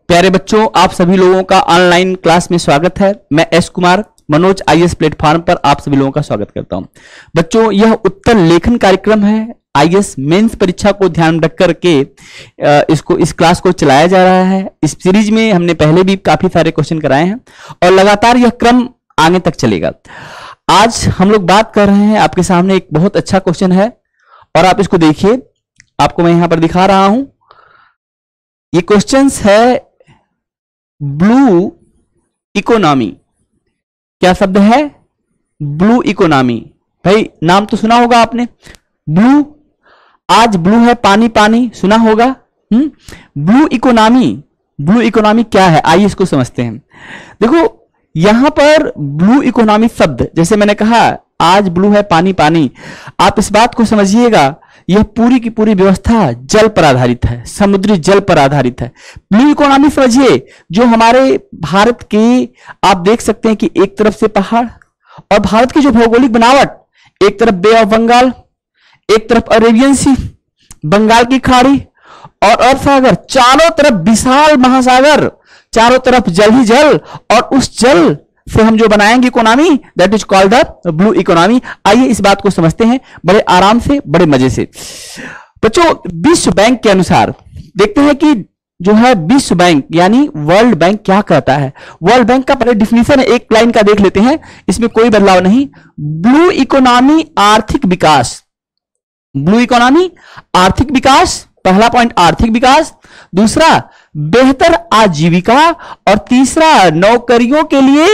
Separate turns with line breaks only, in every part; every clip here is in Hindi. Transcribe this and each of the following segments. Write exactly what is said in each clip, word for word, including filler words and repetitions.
प्यारे बच्चों, आप सभी लोगों का ऑनलाइन क्लास में स्वागत है। मैं S Kumar Manoj IAS platform पर आप सभी लोगों का स्वागत करता हूं। बच्चों, यह उत्तर लेखन कार्यक्रम है। आईएएस मेंस परीक्षा को ध्यान रख करके इसको इस क्लास को चलाया जा रहा है। इस सीरीज में हमने पहले भी काफी सारे क्वेश्चन कराए हैं और लगातार यह क्रम आगे तक चलेगा। आज हम लोग बात कर रहे हैं, आपके सामने एक बहुत अच्छा क्वेश्चन है और आप इसको देखिए। आपको मैं यहां पर दिखा रहा हूं। ये क्वेश्चन है ब्लू इकोनॉमी। क्या शब्द है? Blue economy. भाई नाम तो सुना होगा आपने, ब्लू। आज ब्लू है, पानी पानी सुना होगा। Hmm blue economy, blue economy क्या है, आइए इसको समझते हैं। देखो यहां पर ब्लू इकोनॉमी शब्द, जैसे मैंने कहा आज ब्लू है, पानी पानी, आप इस बात को समझिएगा, यह पूरी की पूरी व्यवस्था जल पर आधारित है, समुद्री जल पर आधारित है। ब्लू इकोनॉमी समझिए, जो हमारे भारत के आप देख सकते हैं कि एक तरफ से पहाड़ और भारत की जो भौगोलिक बनावट, एक तरफ बे ऑफ बंगाल, एक तरफ अरेबियन सी, बंगाल की खाड़ी और अरब सागर, चारों तरफ विशाल महासागर, चारों तरफ जल ही जल, और उस जल से हम जो बनाएंगे economy, that is called the blue economy. आइए इस बात को समझते हैं बड़े आराम से, बड़े मजे से। बच्चों, विश्व बैंक के अनुसार देखते हैं कि जो है विश्व बैंक यानी वर्ल्ड बैंक क्या कहता है। वर्ल्ड बैंक का पहले डिफिनीशन है, एक लाइन का देख लेते हैं, इसमें कोई बदलाव नहीं। ब्लू इकोनॉमी आर्थिक विकास, ब्लू इकोनॉमी आर्थिक विकास, पहला पॉइंट आर्थिक विकास, दूसरा बेहतर आजीविका, और तीसरा नौकरियों के लिए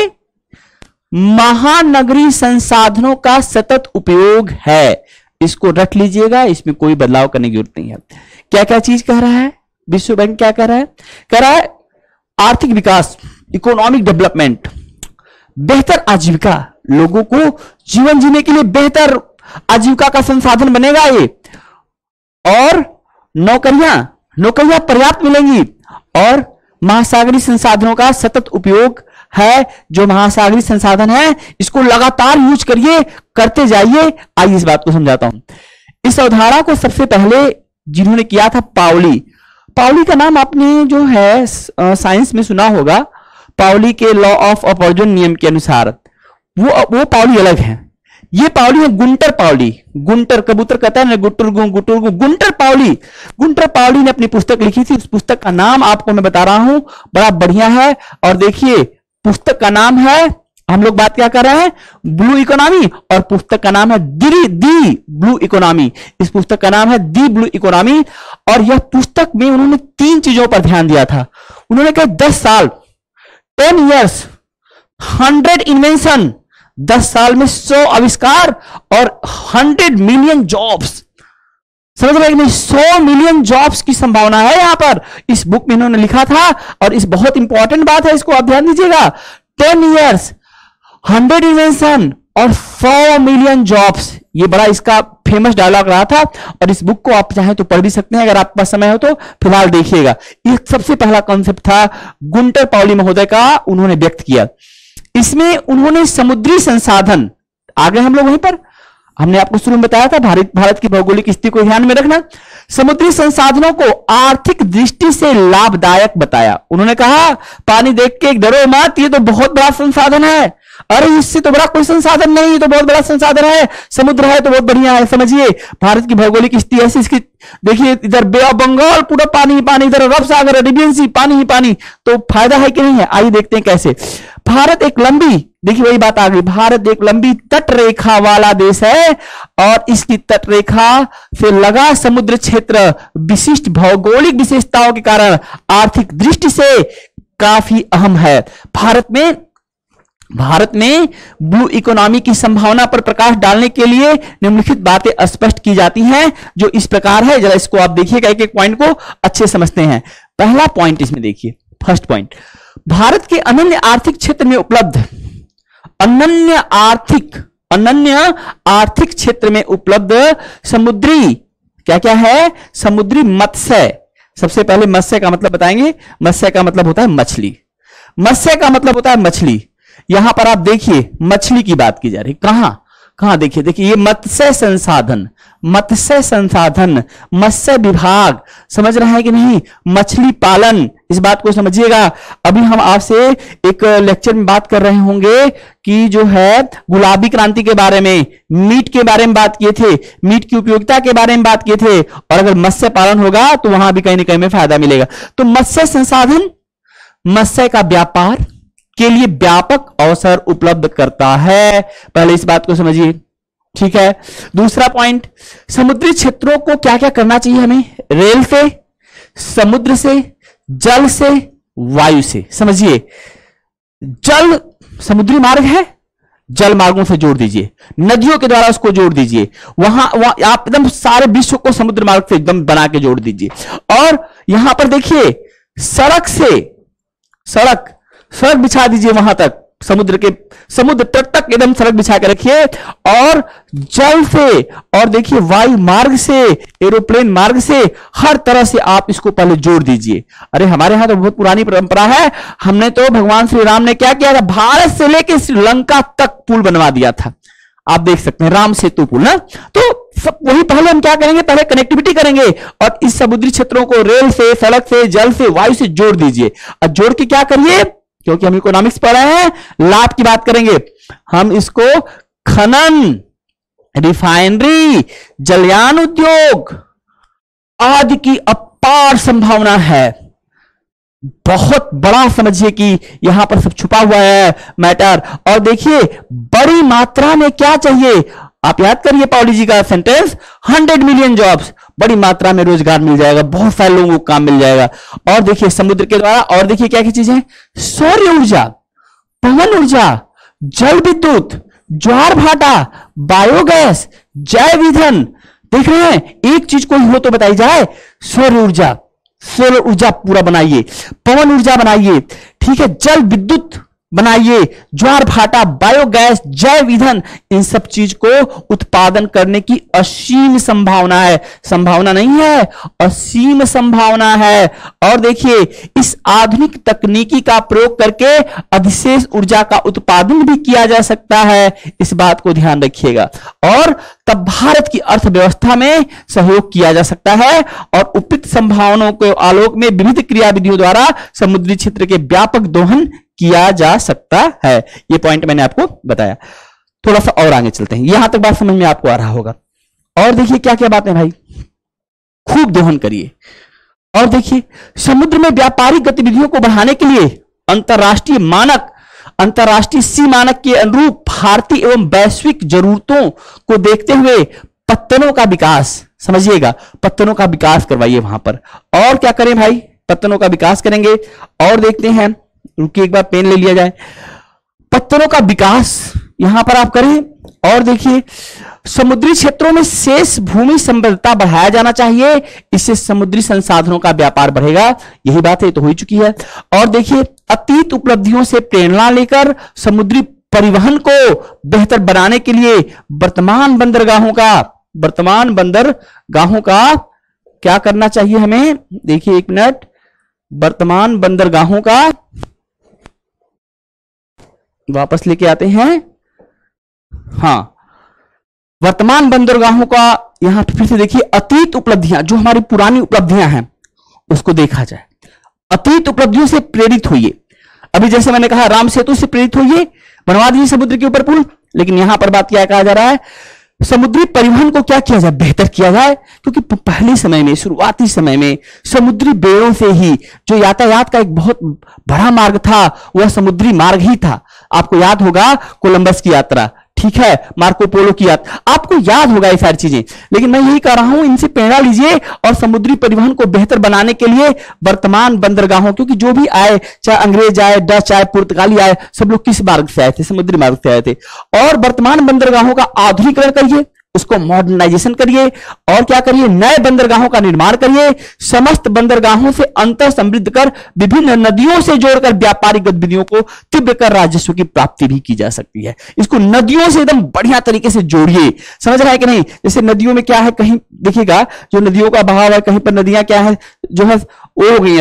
महानगरीय संसाधनों का सतत उपयोग है। इसको रख लीजिएगा, इसमें कोई बदलाव करने की जरूरत नहीं है। क्या क्या चीज कह रहा है विश्व बैंक? क्या कह रहा है? कह रहा है आर्थिक विकास, इकोनॉमिक डेवलपमेंट, बेहतर आजीविका, लोगों को जीवन जीने के लिए बेहतर आजीविका का संसाधन बनेगा ये, और नौकरियां नौकरियां पर्याप्त मिलेंगी, और महासागरीय संसाधनों का सतत उपयोग है। जो महासागरीय संसाधन है इसको लगातार यूज करिए, करते जाइए। आइए इस बात को समझाता हूं। इस अवधारणा को सबसे पहले जिन्होंने किया था पाउली। पाउली का नाम आपने जो है साइंस में सुना होगा। पाउली के लॉ ऑफ अपॉर्चुन नियम के अनुसार वो वो पाउली अलग है। ये पाउली है गुंटर पाउली। गुंटर कबूतर कहता है ना, गुटर गु गुटर गु गुंटर पाउली। गुंटर पाउली ने अपनी पुस्तक लिखी थी। उस पुस्तक का नाम आपको मैं बता रहा हूं, बड़ा बढ़िया है। और देखिए पुस्तक का नाम है, हम लोग बात क्या कर रहे हैं, ब्लू इकोनॉमी, और पुस्तक का नाम है दी दी ब्लू इकोनॉमी। इस पुस्तक का नाम है दी ब्लू इकोनॉमी। और यह पुस्तक में उन्होंने तीन चीजों पर ध्यान दिया था। उन्होंने कहा दस साल, टेन ईयर्स, हंड्रेड इन्वेंशन, दस साल में सौ आविष्कार और हंड्रेड मिलियन जॉब्स। समझ रहे हैं? सौ मिलियन जॉब्स की संभावना है यहां पर। इस बुक में इन्होंने लिखा था, और इस बहुत इंपॉर्टेंट बात है, इसको आप ध्यान दीजिएगा। टेन ईयर्स, हंड्रेड इन्वेंशन और सौ मिलियन जॉब्स। ये बड़ा इसका फेमस डायलॉग रहा था, और इस बुक को आप चाहें तो पढ़ भी सकते हैं, अगर आपके पास समय हो तो। फिलहाल देखिएगा, ये सबसे पहला कॉन्सेप्ट था गुंटर पाउली महोदय का, उन्होंने व्यक्त किया। इसमें उन्होंने समुद्री संसाधन, आगे हम लोग वहीं पर, हमने आपको शुरू में बताया था भारत भारत की भौगोलिक स्थिति को ध्यान में रखना। समुद्री संसाधनों को आर्थिक दृष्टि से लाभदायक बताया। उन्होंने कहा पानी देख के एक डरो मत, ये तो बहुत बड़ा संसाधन है। अरे इससे तो बड़ा कोई संसाधन नहीं, तो बहुत बड़ा संसाधन है। समुद्र है तो बहुत बढ़िया है। समझिए भारत की भौगोलिक स्थिति ऐसी, इसकी देखिए, इधर बे ऑफ बंगाल पूरा पानी ही पानी, इधर अरब सागर, अरेबियन सी, पानी ही पानी। तो फायदा है कि नहीं है? आइए देखते हैं कैसे। भारत एक लंबी, देखिए वही बात आ गई, भारत एक लंबी तट रेखा वाला देश है, और इसकी तट रेखा से लगा समुद्र क्षेत्र विशिष्ट भौगोलिक विशेषताओं के कारण आर्थिक दृष्टि से काफी अहम है। भारत में भारत में ब्लू इकोनॉमी की संभावना पर प्रकाश डालने के लिए निम्नलिखित बातें स्पष्ट की जाती हैं, जो इस प्रकार है। जरा इसको आप देखिएगा, एक एक पॉइंट को अच्छे समझते हैं। पहला पॉइंट इसमें देखिए, फर्स्ट पॉइंट, भारत के अनन्य आर्थिक क्षेत्र में उपलब्ध, अनन्य आर्थिक अनन्य आर्थिक क्षेत्र में उपलब्ध समुद्री, क्या क्या है, समुद्री मत्स्य। सबसे पहले मत्स्य का मतलब बताएंगे। मत्स्य का मतलब होता है मछली। मत्स्य का मतलब होता है मछली। यहां पर आप देखिए मछली की बात की जा रही, कहां कहां देखिए, देखिए ये मत्स्य संसाधन, मत्स्य संसाधन, मत्स्य विभाग, समझ रहे हैं कि नहीं, मछली पालन, इस बात को समझिएगा। अभी हम आपसे एक लेक्चर में बात कर रहे होंगे कि जो है गुलाबी क्रांति के बारे में, मीट के बारे में बात किए थे, मीट की उपयोगिता के बारे में बात किए थे, और अगर मत्स्य पालन होगा तो वहां भी कहीं ना कहीं में फायदा मिलेगा। तो मत्स्य संसाधन मत्स्य का व्यापार के लिए व्यापक अवसर उपलब्ध करता है, पहले इस बात को समझिए, ठीक है। दूसरा पॉइंट, समुद्री क्षेत्रों को क्या क्या करना चाहिए हमें, रेल से, समुद्र से, जल से, वायु से। समझिए, जल समुद्री मार्ग है, जल मार्गों से जोड़ दीजिए, नदियों के द्वारा उसको जोड़ दीजिए, वहां वहां आप एकदम सारे विश्व को समुद्र मार्ग से एकदम बना के जोड़ दीजिए। और यहां पर देखिए सड़क से, सड़क सड़क बिछा दीजिए वहां तक, समुद्र के समुद्र तट तक एकदम सड़क बिछा के रखिए, और जल से, और देखिए वायु मार्ग से, एरोप्लेन मार्ग से, हर तरह से आप इसको पहले जोड़ दीजिए। अरे हमारे यहां तो बहुत पुरानी परंपरा है, हमने तो भगवान श्री राम ने क्या किया था, भारत से लेकर श्रीलंका तक पुल बनवा दिया था, आप देख सकते हैं, राम सेतु पुल ना। तो सब वही पहले हम क्या करेंगे, पहले कनेक्टिविटी करेंगे, और इस समुद्री क्षेत्रों को रेल से, सड़क से, जल से, वायु से जोड़ दीजिए, और जोड़ के क्या करिए, क्योंकि हम इकोनॉमिक्स पढ़ रहे हैं, लाभ की बात करेंगे, हम इसको खनन, रिफाइनरी, जलयान उद्योग आदि की अपार संभावना है। बहुत बड़ा समझिए कि यहां पर सब छुपा हुआ है मैटर। और देखिए बड़ी मात्रा में क्या चाहिए, आप याद करिए पॉली जी का सेंटेंस, हंड्रेड मिलियन जॉब्स, बड़ी मात्रा में रोजगार मिल जाएगा, बहुत सारे लोगों को काम मिल जाएगा। और देखिए समुद्र के द्वारा, और देखिए क्या क्या चीजें, सौर ऊर्जा, पवन ऊर्जा, जल विद्युत, ज्वार भाटा, बायोगैस, जैव ईंधन। देख रहे हैं, एक चीज कोई हो तो बताई जाए, सौर ऊर्जा, सौर ऊर्जा पूरा बनाइए, पवन ऊर्जा बनाइए, ठीक है, जल विद्युत बनाइए, ज्वार भाटा, बायोगैस, जैव ईंधन, इन सब चीज को उत्पादन करने की असीम संभावना है, संभावना नहीं है, असीम संभावना है। और देखिए इस आधुनिक तकनीकी का प्रयोग करके अधिशेष ऊर्जा का उत्पादन भी किया जा सकता है, इस बात को ध्यान रखिएगा। और तब भारत की अर्थव्यवस्था में सहयोग किया जा सकता है, और उपयुक्त संभावनाओं के आलोक में विविध क्रियाविधियों द्वारा समुद्री क्षेत्र के व्यापक दोहन किया जा सकता है। यह पॉइंट मैंने आपको बताया। थोड़ा सा और आगे चलते हैं, यहां तक बात समझ में आपको आ रहा होगा। और देखिए क्या क्या बातें भाई, खूब दोहन करिए। और देखिए समुद्र में व्यापारिक गतिविधियों को बढ़ाने के लिए अंतरराष्ट्रीय मानक, अंतरराष्ट्रीय सी मानक के अनुरूप भारतीय एवं वैश्विक जरूरतों को देखते हुए पत्तनों का विकास, समझिएगा, पत्तनों का विकास करवाइए वहां पर। और क्या करें भाई, पत्तनों का विकास करेंगे। और देखते हैं, रुकिए एक बार पेन ले लिया जाए, पत्तनों का विकास यहां पर आप करें। और देखिए समुद्री क्षेत्रों में शेष भूमि संबद्धता बढ़ाया जाना चाहिए, इससे समुद्री संसाधनों का व्यापार बढ़ेगा, यही बात है तो हो चुकी है। और देखिए अतीत उपलब्धियों से प्रेरणा लेकर समुद्री परिवहन को बेहतर बनाने के लिए वर्तमान बंदरगाहों का, वर्तमान बंदरगाहों का क्या करना चाहिए हमें, देखिए एक मिनट, वर्तमान बंदरगाहों का वापस लेके आते हैं, हां, वर्तमान बंदरगाहों का यहां फिर से देखिए, अतीत उपलब्धियां, जो हमारी पुरानी उपलब्धियां हैं उसको देखा जाए, अतीत उपलब्धियों से प्रेरित होइए। अभी जैसे मैंने कहा राम सेतु से प्रेरित होइए, बनवा दीजिए समुद्र के ऊपर पुल, लेकिन यहां पर बात क्या कहा जा रहा है, समुद्री परिवहन को क्या किया जाए, बेहतर किया जाए। क्योंकि पहले समय में, शुरुआती समय में समुद्री बेड़ों से ही जो यातायात का एक बहुत बड़ा मार्ग था, वह समुद्री मार्ग ही था। आपको याद होगा कोलंबस की यात्रा, ठीक है, मार्को पोलो की यात्रा, आपको याद होगा ये सारी चीजें। लेकिन मैं यही कह रहा हूं, इनसे प्रेरणा लीजिए और समुद्री परिवहन को बेहतर बनाने के लिए वर्तमान बंदरगाहों, क्योंकि जो भी आए, चाहे अंग्रेज आए, डच आए, पुर्तगाली आए, सब लोग किस मार्ग से आए थे, समुद्री मार्ग से आए थे। और वर्तमान बंदरगाहों का आधुनिकीकरण करिए, उसको मॉडर्नाइजेशन करिए, और क्या करिए, नए बंदरगाहों का निर्माण करिए, समस्त बंदरगाहों से अंतर समृद्ध कर विभिन्न नदियों से जोड़कर व्यापारिक गतिविधियों को तीव्र कर राजस्व की प्राप्ति भी की जा सकती है। इसको नदियों से एकदम बढ़िया तरीके से जोड़िए, समझ रहा है कि नहीं। जैसे नदियों में क्या है, कहीं देखिएगा जो नदियों का बहाव है, कहीं पर नदियां क्या है, जो है वो हो गई है,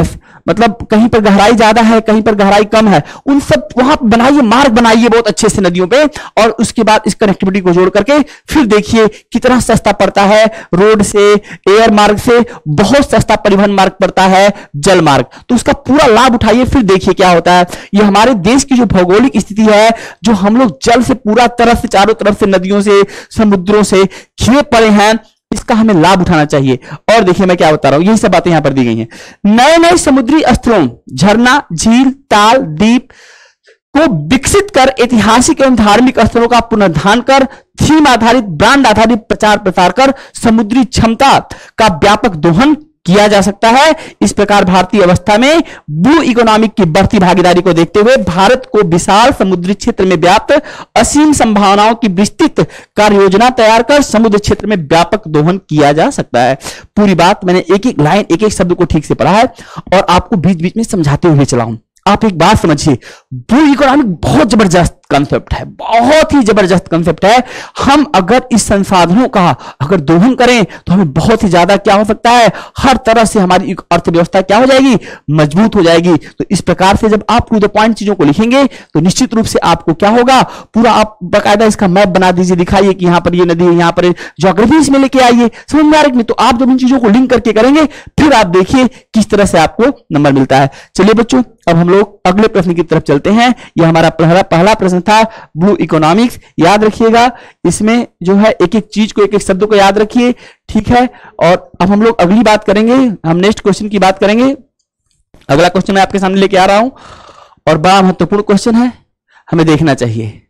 मतलब कहीं पर गहराई ज्यादा है, कहीं पर गहराई कम है, उन सब वहां बनाइए, मार्ग बनाइए बहुत अच्छे से नदियों पे, और उसके बाद इस कनेक्टिविटी को जोड़ करके फिर देखिए कितना सस्ता पड़ता है रोड से, एयर मार्ग से बहुत सस्ता परिवहन मार्ग पड़ता है जल मार्ग। तो उसका पूरा लाभ उठाइए, फिर देखिए क्या होता है। ये हमारे देश की जो भौगोलिक स्थिति है, जो हम लोग जल से पूरा तरफ से चारों तरफ से नदियों से समुद्रों से घिरे पड़े हैं, इसका हमें लाभ उठाना चाहिए। और देखिए मैं क्या बता रहा हूं, यही सब बातें यहां पर दी गई हैं। नए नए समुद्री स्थलों, झरना, झील, ताल, द्वीप को विकसित कर ऐतिहासिक एवं धार्मिक स्थलों का पुनर्धान कर थीम आधारित, ब्रांड आधारित प्रचार प्रसार कर समुद्री क्षमता का व्यापक दोहन किया जा सकता है। इस प्रकार भारतीय अवस्था में ब्लू इकोनॉमिक की बढ़ती भागीदारी को देखते हुए भारत को विशाल समुद्री क्षेत्र में व्याप्त असीम संभावनाओं की विस्तृत कार्य योजना तैयार कर समुद्र क्षेत्र में व्यापक दोहन किया जा सकता है। पूरी बात मैंने एक एक लाइन, एक एक शब्द को ठीक से पढ़ा है और आपको बीच बीच में समझाते हुए चला हूं। आप एक बात समझिए, ब्लू इकोनॉमिक बहुत जबरदस्त कंसेप्ट है, बहुत ही जबरदस्त कंसेप्ट है। हम अगर इस संसाधनों का अगर दोहन करें तो हमें बहुत ही ज्यादा क्या हो सकता है, हर तरह से हमारी अर्थव्यवस्था क्या हो जाएगी, मजबूत हो जाएगी। तो इस प्रकार से जब आप टू द पॉइंट चीजों को लिखेंगे तो निश्चित रूप से आपको क्या होगा, पूरा आप बकायदा इसका मैप बना दीजिए, दिखाइए कि यहां पर ये नदी है, यहां पर ज्योग्राफी इसमें लेके आइए, समझ में आ रहा है। तो आप जब इन चीजों को लिंक करके करेंगे फिर आप देखिए किस तरह से आपको नंबर मिलता है। चलिए बच्चों, अब हम लोग अगले प्रश्न की तरफ चलते हैं। यह हमारा पहला पहला प्रश्न था ब्लू इकोनॉमिक्स। याद रखिएगा, इसमें जो है एक एक चीज को, एक एक शब्द को याद रखिए, ठीक है। और अब हम लोग अगली बात करेंगे, हम नेक्स्ट क्वेश्चन की बात करेंगे। अगला क्वेश्चन मैं आपके सामने लेके आ रहा हूं और बड़ा महत्वपूर्ण क्वेश्चन है, हमें देखना चाहिए,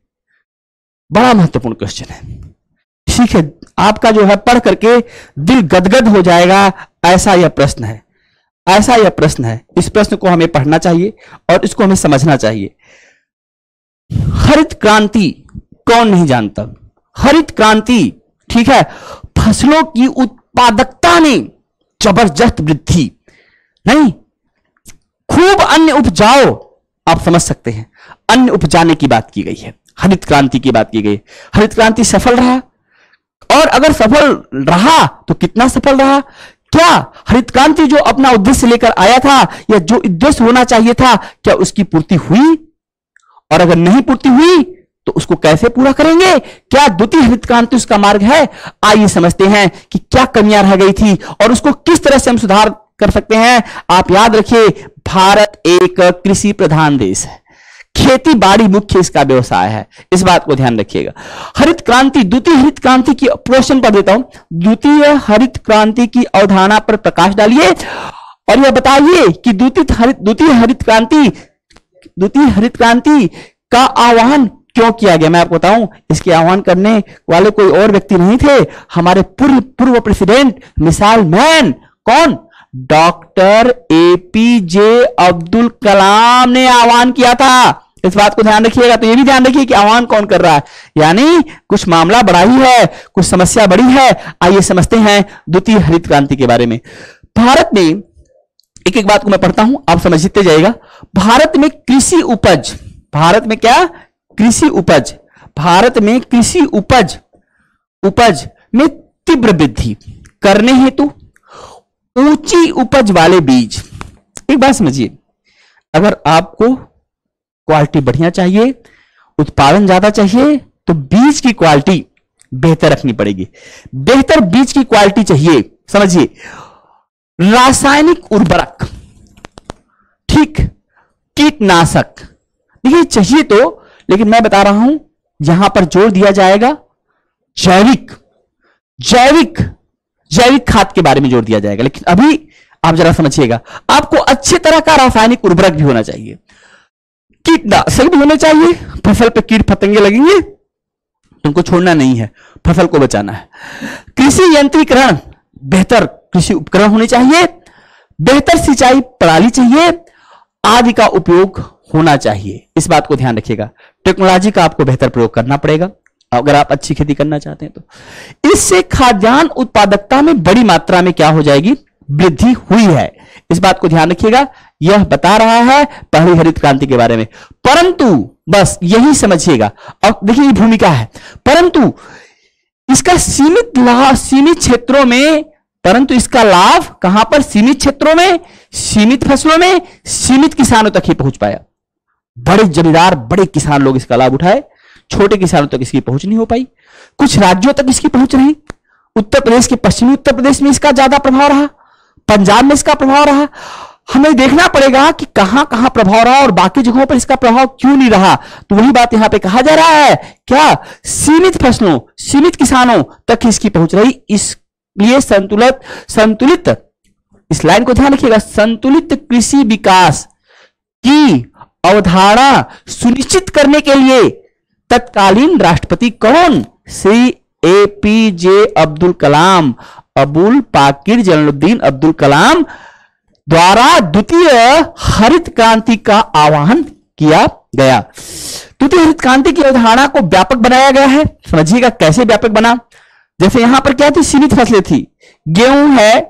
बड़ा महत्वपूर्ण क्वेश्चन है, ठीक है। आपका जो है पढ़ करके दिल गदगद हो जाएगा, ऐसा यह प्रश्न है, ऐसा यह प्रश्न है। इस प्रश्न को हमें पढ़ना चाहिए और इसको हमें समझना चाहिए। हरित क्रांति कौन नहीं जानता, हरित क्रांति, ठीक है। फसलों की उत्पादकता ने जबरदस्त वृद्धि, नहीं, खूब अन्न उपजाओ, आप समझ सकते हैं, अन्न उपजाने की बात की गई है, हरित क्रांति की बात की गई। हरित क्रांति सफल रहा, और अगर सफल रहा तो कितना सफल रहा, क्या हरित क्रांति जो अपना उद्देश्य लेकर आया था या जो उद्देश्य होना चाहिए था, क्या उसकी पूर्ति हुई, और अगर नहीं पूर्ति हुई तो उसको कैसे पूरा करेंगे, क्या द्वितीय हरित क्रांति उसका मार्ग है। आइए समझते हैं कि क्या कमियां रह गई थी और उसको किस तरह से हम सुधार कर सकते हैं। आप याद रखिए, भारत एक कृषि प्रधान देश है, खेती बाड़ी मुख्य इसका व्यवसाय है, इस बात को ध्यान रखिएगा। हरित क्रांति, द्वितीय हरित क्रांति की प्रश्न पर देता हूं, द्वितीय हरित क्रांति की अवधारणा पर प्रकाश डालिए और यह बताइए कि द्वितीय हरित द्वितीय हरित क्रांति द्वितीय हरित क्रांति का आह्वान क्यों किया गया। मैं आपको बताऊं, इसके आह्वान करने वाले कोई और व्यक्ति नहीं थे, हमारे पूर्व पूर्व प्रेसिडेंट मिसाइल मैन, कौन, डॉक्टर एपीजे अब्दुल कलाम ने आह्वान किया था। इस बात को ध्यान रखिएगा। तो ये भी ध्यान रखिए कि आह्वान कौन कर रहा है, यानी कुछ मामला बड़ा ही है, कुछ समस्या बड़ी है। आइए समझते हैं द्वितीय हरित क्रांति के बारे में। भारत में, एक एक बात को मैं पढ़ता हूं, आप समझते जाइएगा। भारत में कृषि उपज, भारत में क्या, कृषि उपज, भारत में कृषि उपज उपज में तीव्र वृद्धि करने हेतु ऊंची उपज वाले बीज। एक बात समझिए, अगर आपको क्वालिटी बढ़िया चाहिए, उत्पादन ज्यादा चाहिए, तो बीज की क्वालिटी बेहतर रखनी पड़ेगी। बेहतर बीज की क्वालिटी चाहिए, समझिए, रासायनिक उर्वरक, ठीक, कीटनाशक, देखिए चाहिए तो, लेकिन मैं बता रहा हूं यहां पर जोर दिया जाएगा जैविक जैविक जैविक खाद के बारे में जोर दिया जाएगा। लेकिन अभी आप जरा समझिएगा, आपको अच्छे तरह का रासायनिक उर्वरक भी होना चाहिए, कीटनाशक भी होने चाहिए। फसल पे कीट पतंगे लगेंगे, तुमको छोड़ना नहीं है, फसल को बचाना है। कृषि यंत्रीकरण, बेहतर कृषि उपकरण होने चाहिए, बेहतर सिंचाई प्रणाली चाहिए, आदि का उपयोग होना चाहिए। इस बात को ध्यान रखिएगा। टेक्नोलॉजी का आपको बेहतर प्रयोग करना पड़ेगा अगर आप अच्छी खेती करना चाहते हैं तो। इससे खाद्यान्न उत्पादकता में बड़ी मात्रा में क्या हो जाएगी, वृद्धि हुई है। इस बात को ध्यान रखिएगा। यह बता रहा है पहली हरित क्रांति के बारे में, परंतु बस यही समझिएगा। अब देखिए भूमिका है, परंतु इसका सीमित लाभ, सीमित क्षेत्रों में परंतु इसका लाभ कहां पर? सीमित क्षेत्रों में, सीमित फसलों में, सीमित किसानों तक ही पहुंच पाया। बड़े जमींदार, बड़े किसान लोग इसका लाभ उठाए, छोटे किसानों तक इसकी पहुंच नहीं हो पाई। कुछ राज्यों तक इसकी पहुंच रही। उत्तर प्रदेश के, पश्चिमी उत्तर प्रदेश में इसका ज्यादा प्रभाव रहा, पंजाब में इसका प्रभाव रहा। हमें देखना पड़ेगा कि कहां कहां प्रभाव रहा और बाकी जगहों पर इसका प्रभाव क्यों नहीं रहा। तो वही बात यहां पे कहा जा रहा है, क्या? सीमित फसलों, सीमित किसानों तक इसकी पहुंच रही। इसलिए संतुलित संतुलित इस लाइन को ध्यान रखिएगा, संतुलित कृषि विकास की अवधारणा सुनिश्चित करने के लिए तत्कालीन राष्ट्रपति कौन? Shri A P J Abdul Kalam, Abul Pakir Jalaluddin Abdul Kalam द्वारा द्वितीय हरित क्रांति का आह्वान किया गया। द्वितीय हरित क्रांति की अवधारणा को व्यापक बनाया गया है। समझिएगा कैसे व्यापक बना। जैसे यहां पर क्या थी? सीमित फसलें थी, गेहूं है,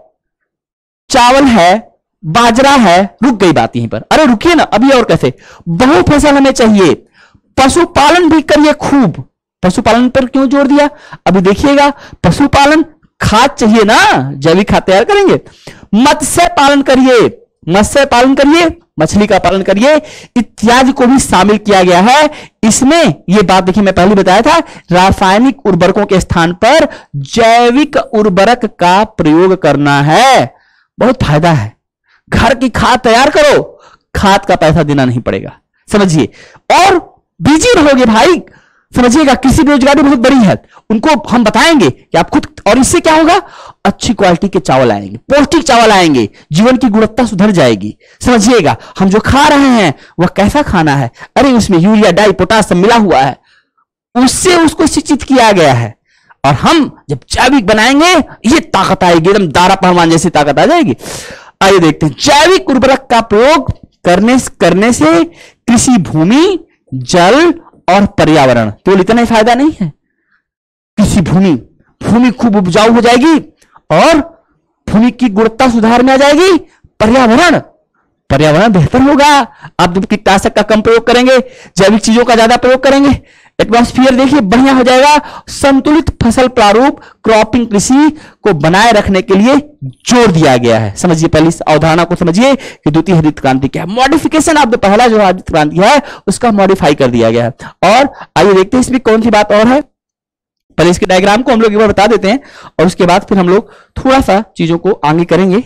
चावल है, बाजरा है। रुक गई बात यहीं पर। अरे रुकिए ना, अभी और कैसे? बहु फसल हमें चाहिए, पशुपालन भी करिए खूब। पशुपालन पर क्यों जोर दिया? अभी देखिएगा, पशुपालन, खाद चाहिए ना, जैविक खाद तैयार करेंगे। मत्स्य पालन करिए, मत्स्य पालन करिए, मछली का पालन करिए, इत्यादि को भी शामिल किया गया है इसमें। यह बात देखिए, मैं पहले बताया था, रासायनिक उर्वरकों के स्थान पर जैविक उर्वरक का प्रयोग करना है। बहुत फायदा है। घर की खाद तैयार करो, खाद का पैसा देना नहीं पड़ेगा, समझिए, और बिजी रहोगे भाई। समझिएगा, कृषि बेरोजगारी बहुत बड़ी है, उनको हम बताएंगे कि आप खुद, और इससे क्या होगा? अच्छी क्वालिटी के चावल आएंगे, पौष्टिक चावल आएंगे, जीवन की गुणवत्ता सुधर जाएगी। समझिएगा, हम जो खा रहे हैं वह कैसा खाना है? अरे उसमें यूरिया, डाई, पोटाश सब मिला हुआ है, उससे उसको शिक्षित किया गया है। और हम जब जैविक बनाएंगे, ये ताकत आएगी, एकदम दारा पहलवान जैसी ताकत आ जाएगी। आइए देखते हैं, जैविक उर्वरक का प्रयोग करने करने से कृषि भूमि, जल और पर्यावरण, केवल इतना ही फायदा नहीं है। कृषि भूमि भूमि खूब उपजाऊ हो जाएगी और भूमि की गुणवत्ता सुधार में आ जाएगी। पर्यावरण पर्यावरण बेहतर होगा। आप जब कीटनाशक का कम प्रयोग करेंगे, जैविक चीजों का ज्यादा प्रयोग करेंगे, एटमॉस्फेयर देखिए बढ़िया हो जाएगा। संतुलित फसल प्रारूप क्रॉपिंग कृषि को बनाए रखने के लिए जोर दिया गया है। समझिए, पहले इस अवधारणा को समझिए कि द्वितीय हरित क्रांति क्या है। मॉडिफिकेशन ऑफ द पहला जो हरित क्रांति है उसका मॉडिफाई कर दिया गया है। और आइए देखते हैं इसमें कौन सी बात और है। पहले इसके डायग्राम को हम लोग एक बार बता देते हैं और उसके बाद फिर हम लोग थोड़ा सा चीजों को आगे करेंगे।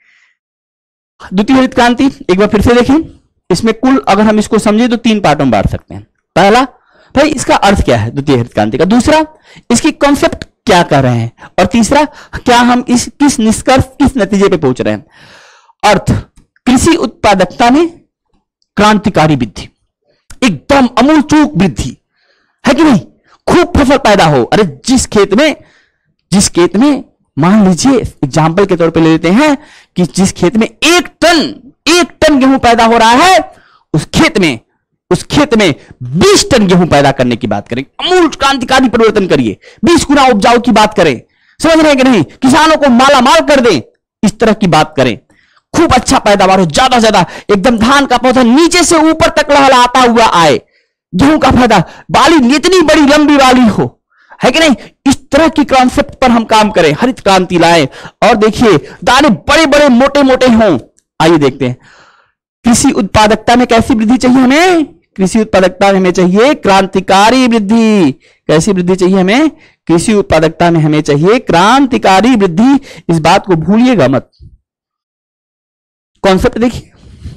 द्वितीय हरित क्रांति एक बार फिर से देखें। इसमें कुल अगर हम इसको समझे तो तीन पार्टों में बांट सकते हैं। पहला, भाई इसका अर्थ क्या है द्वितीय हरित क्रांति का। दूसरा, इसकी कॉन्सेप्ट क्या कर रहे हैं। और तीसरा, क्या हम इस किस निष्कर्ष, किस नतीजे पे पहुंच रहे हैं। अर्थ, कृषि उत्पादकता में क्रांतिकारी वृद्धि, एकदम अमूलचूक वृद्धि है कि नहीं। खूब फसल पैदा हो। अरे जिस खेत में जिस खेत में मान लीजिए एग्जाम्पल के तौर पे ले लेते हैं कि जिस खेत में एक टन एक टन गेहूं पैदा हो रहा है, उस खेत में उस खेत में बीस टन गेहूं पैदा करने की बात करें। अमूल क्रांतिकारी परिवर्तन करिए, बीस गुना उपजाऊ की बात करें। समझ रहे हैं कि नहीं। किसानों को माला माल कर दें, इस तरह की बात करें। खूब अच्छा पैदावार हो, ज्यादा ज्यादा, एकदम धान का पौधा नीचे से ऊपर तक लहलहाता हुआ आए। गेहूं का फायदा, बाली इतनी बड़ी लंबी वाली हो, है कि नहीं। इस तरह की कॉन्सेप्ट पर हम काम करें, हरित क्रांति लाएं। और देखिए, दाने बड़े बड़े मोटे मोटे हों। आइए देखते हैं, कृषि उत्पादकता में कैसी वृद्धि चाहिए हमें। कृषि उत्पादकता में हमें चाहिए क्रांतिकारी वृद्धि। कैसी वृद्धि चाहिए हमें। कृषि उत्पादकता में हमें चाहिए क्रांतिकारी वृद्धि। इस बात को भूलिएगा मत। कॉन्सेप्ट देखिए,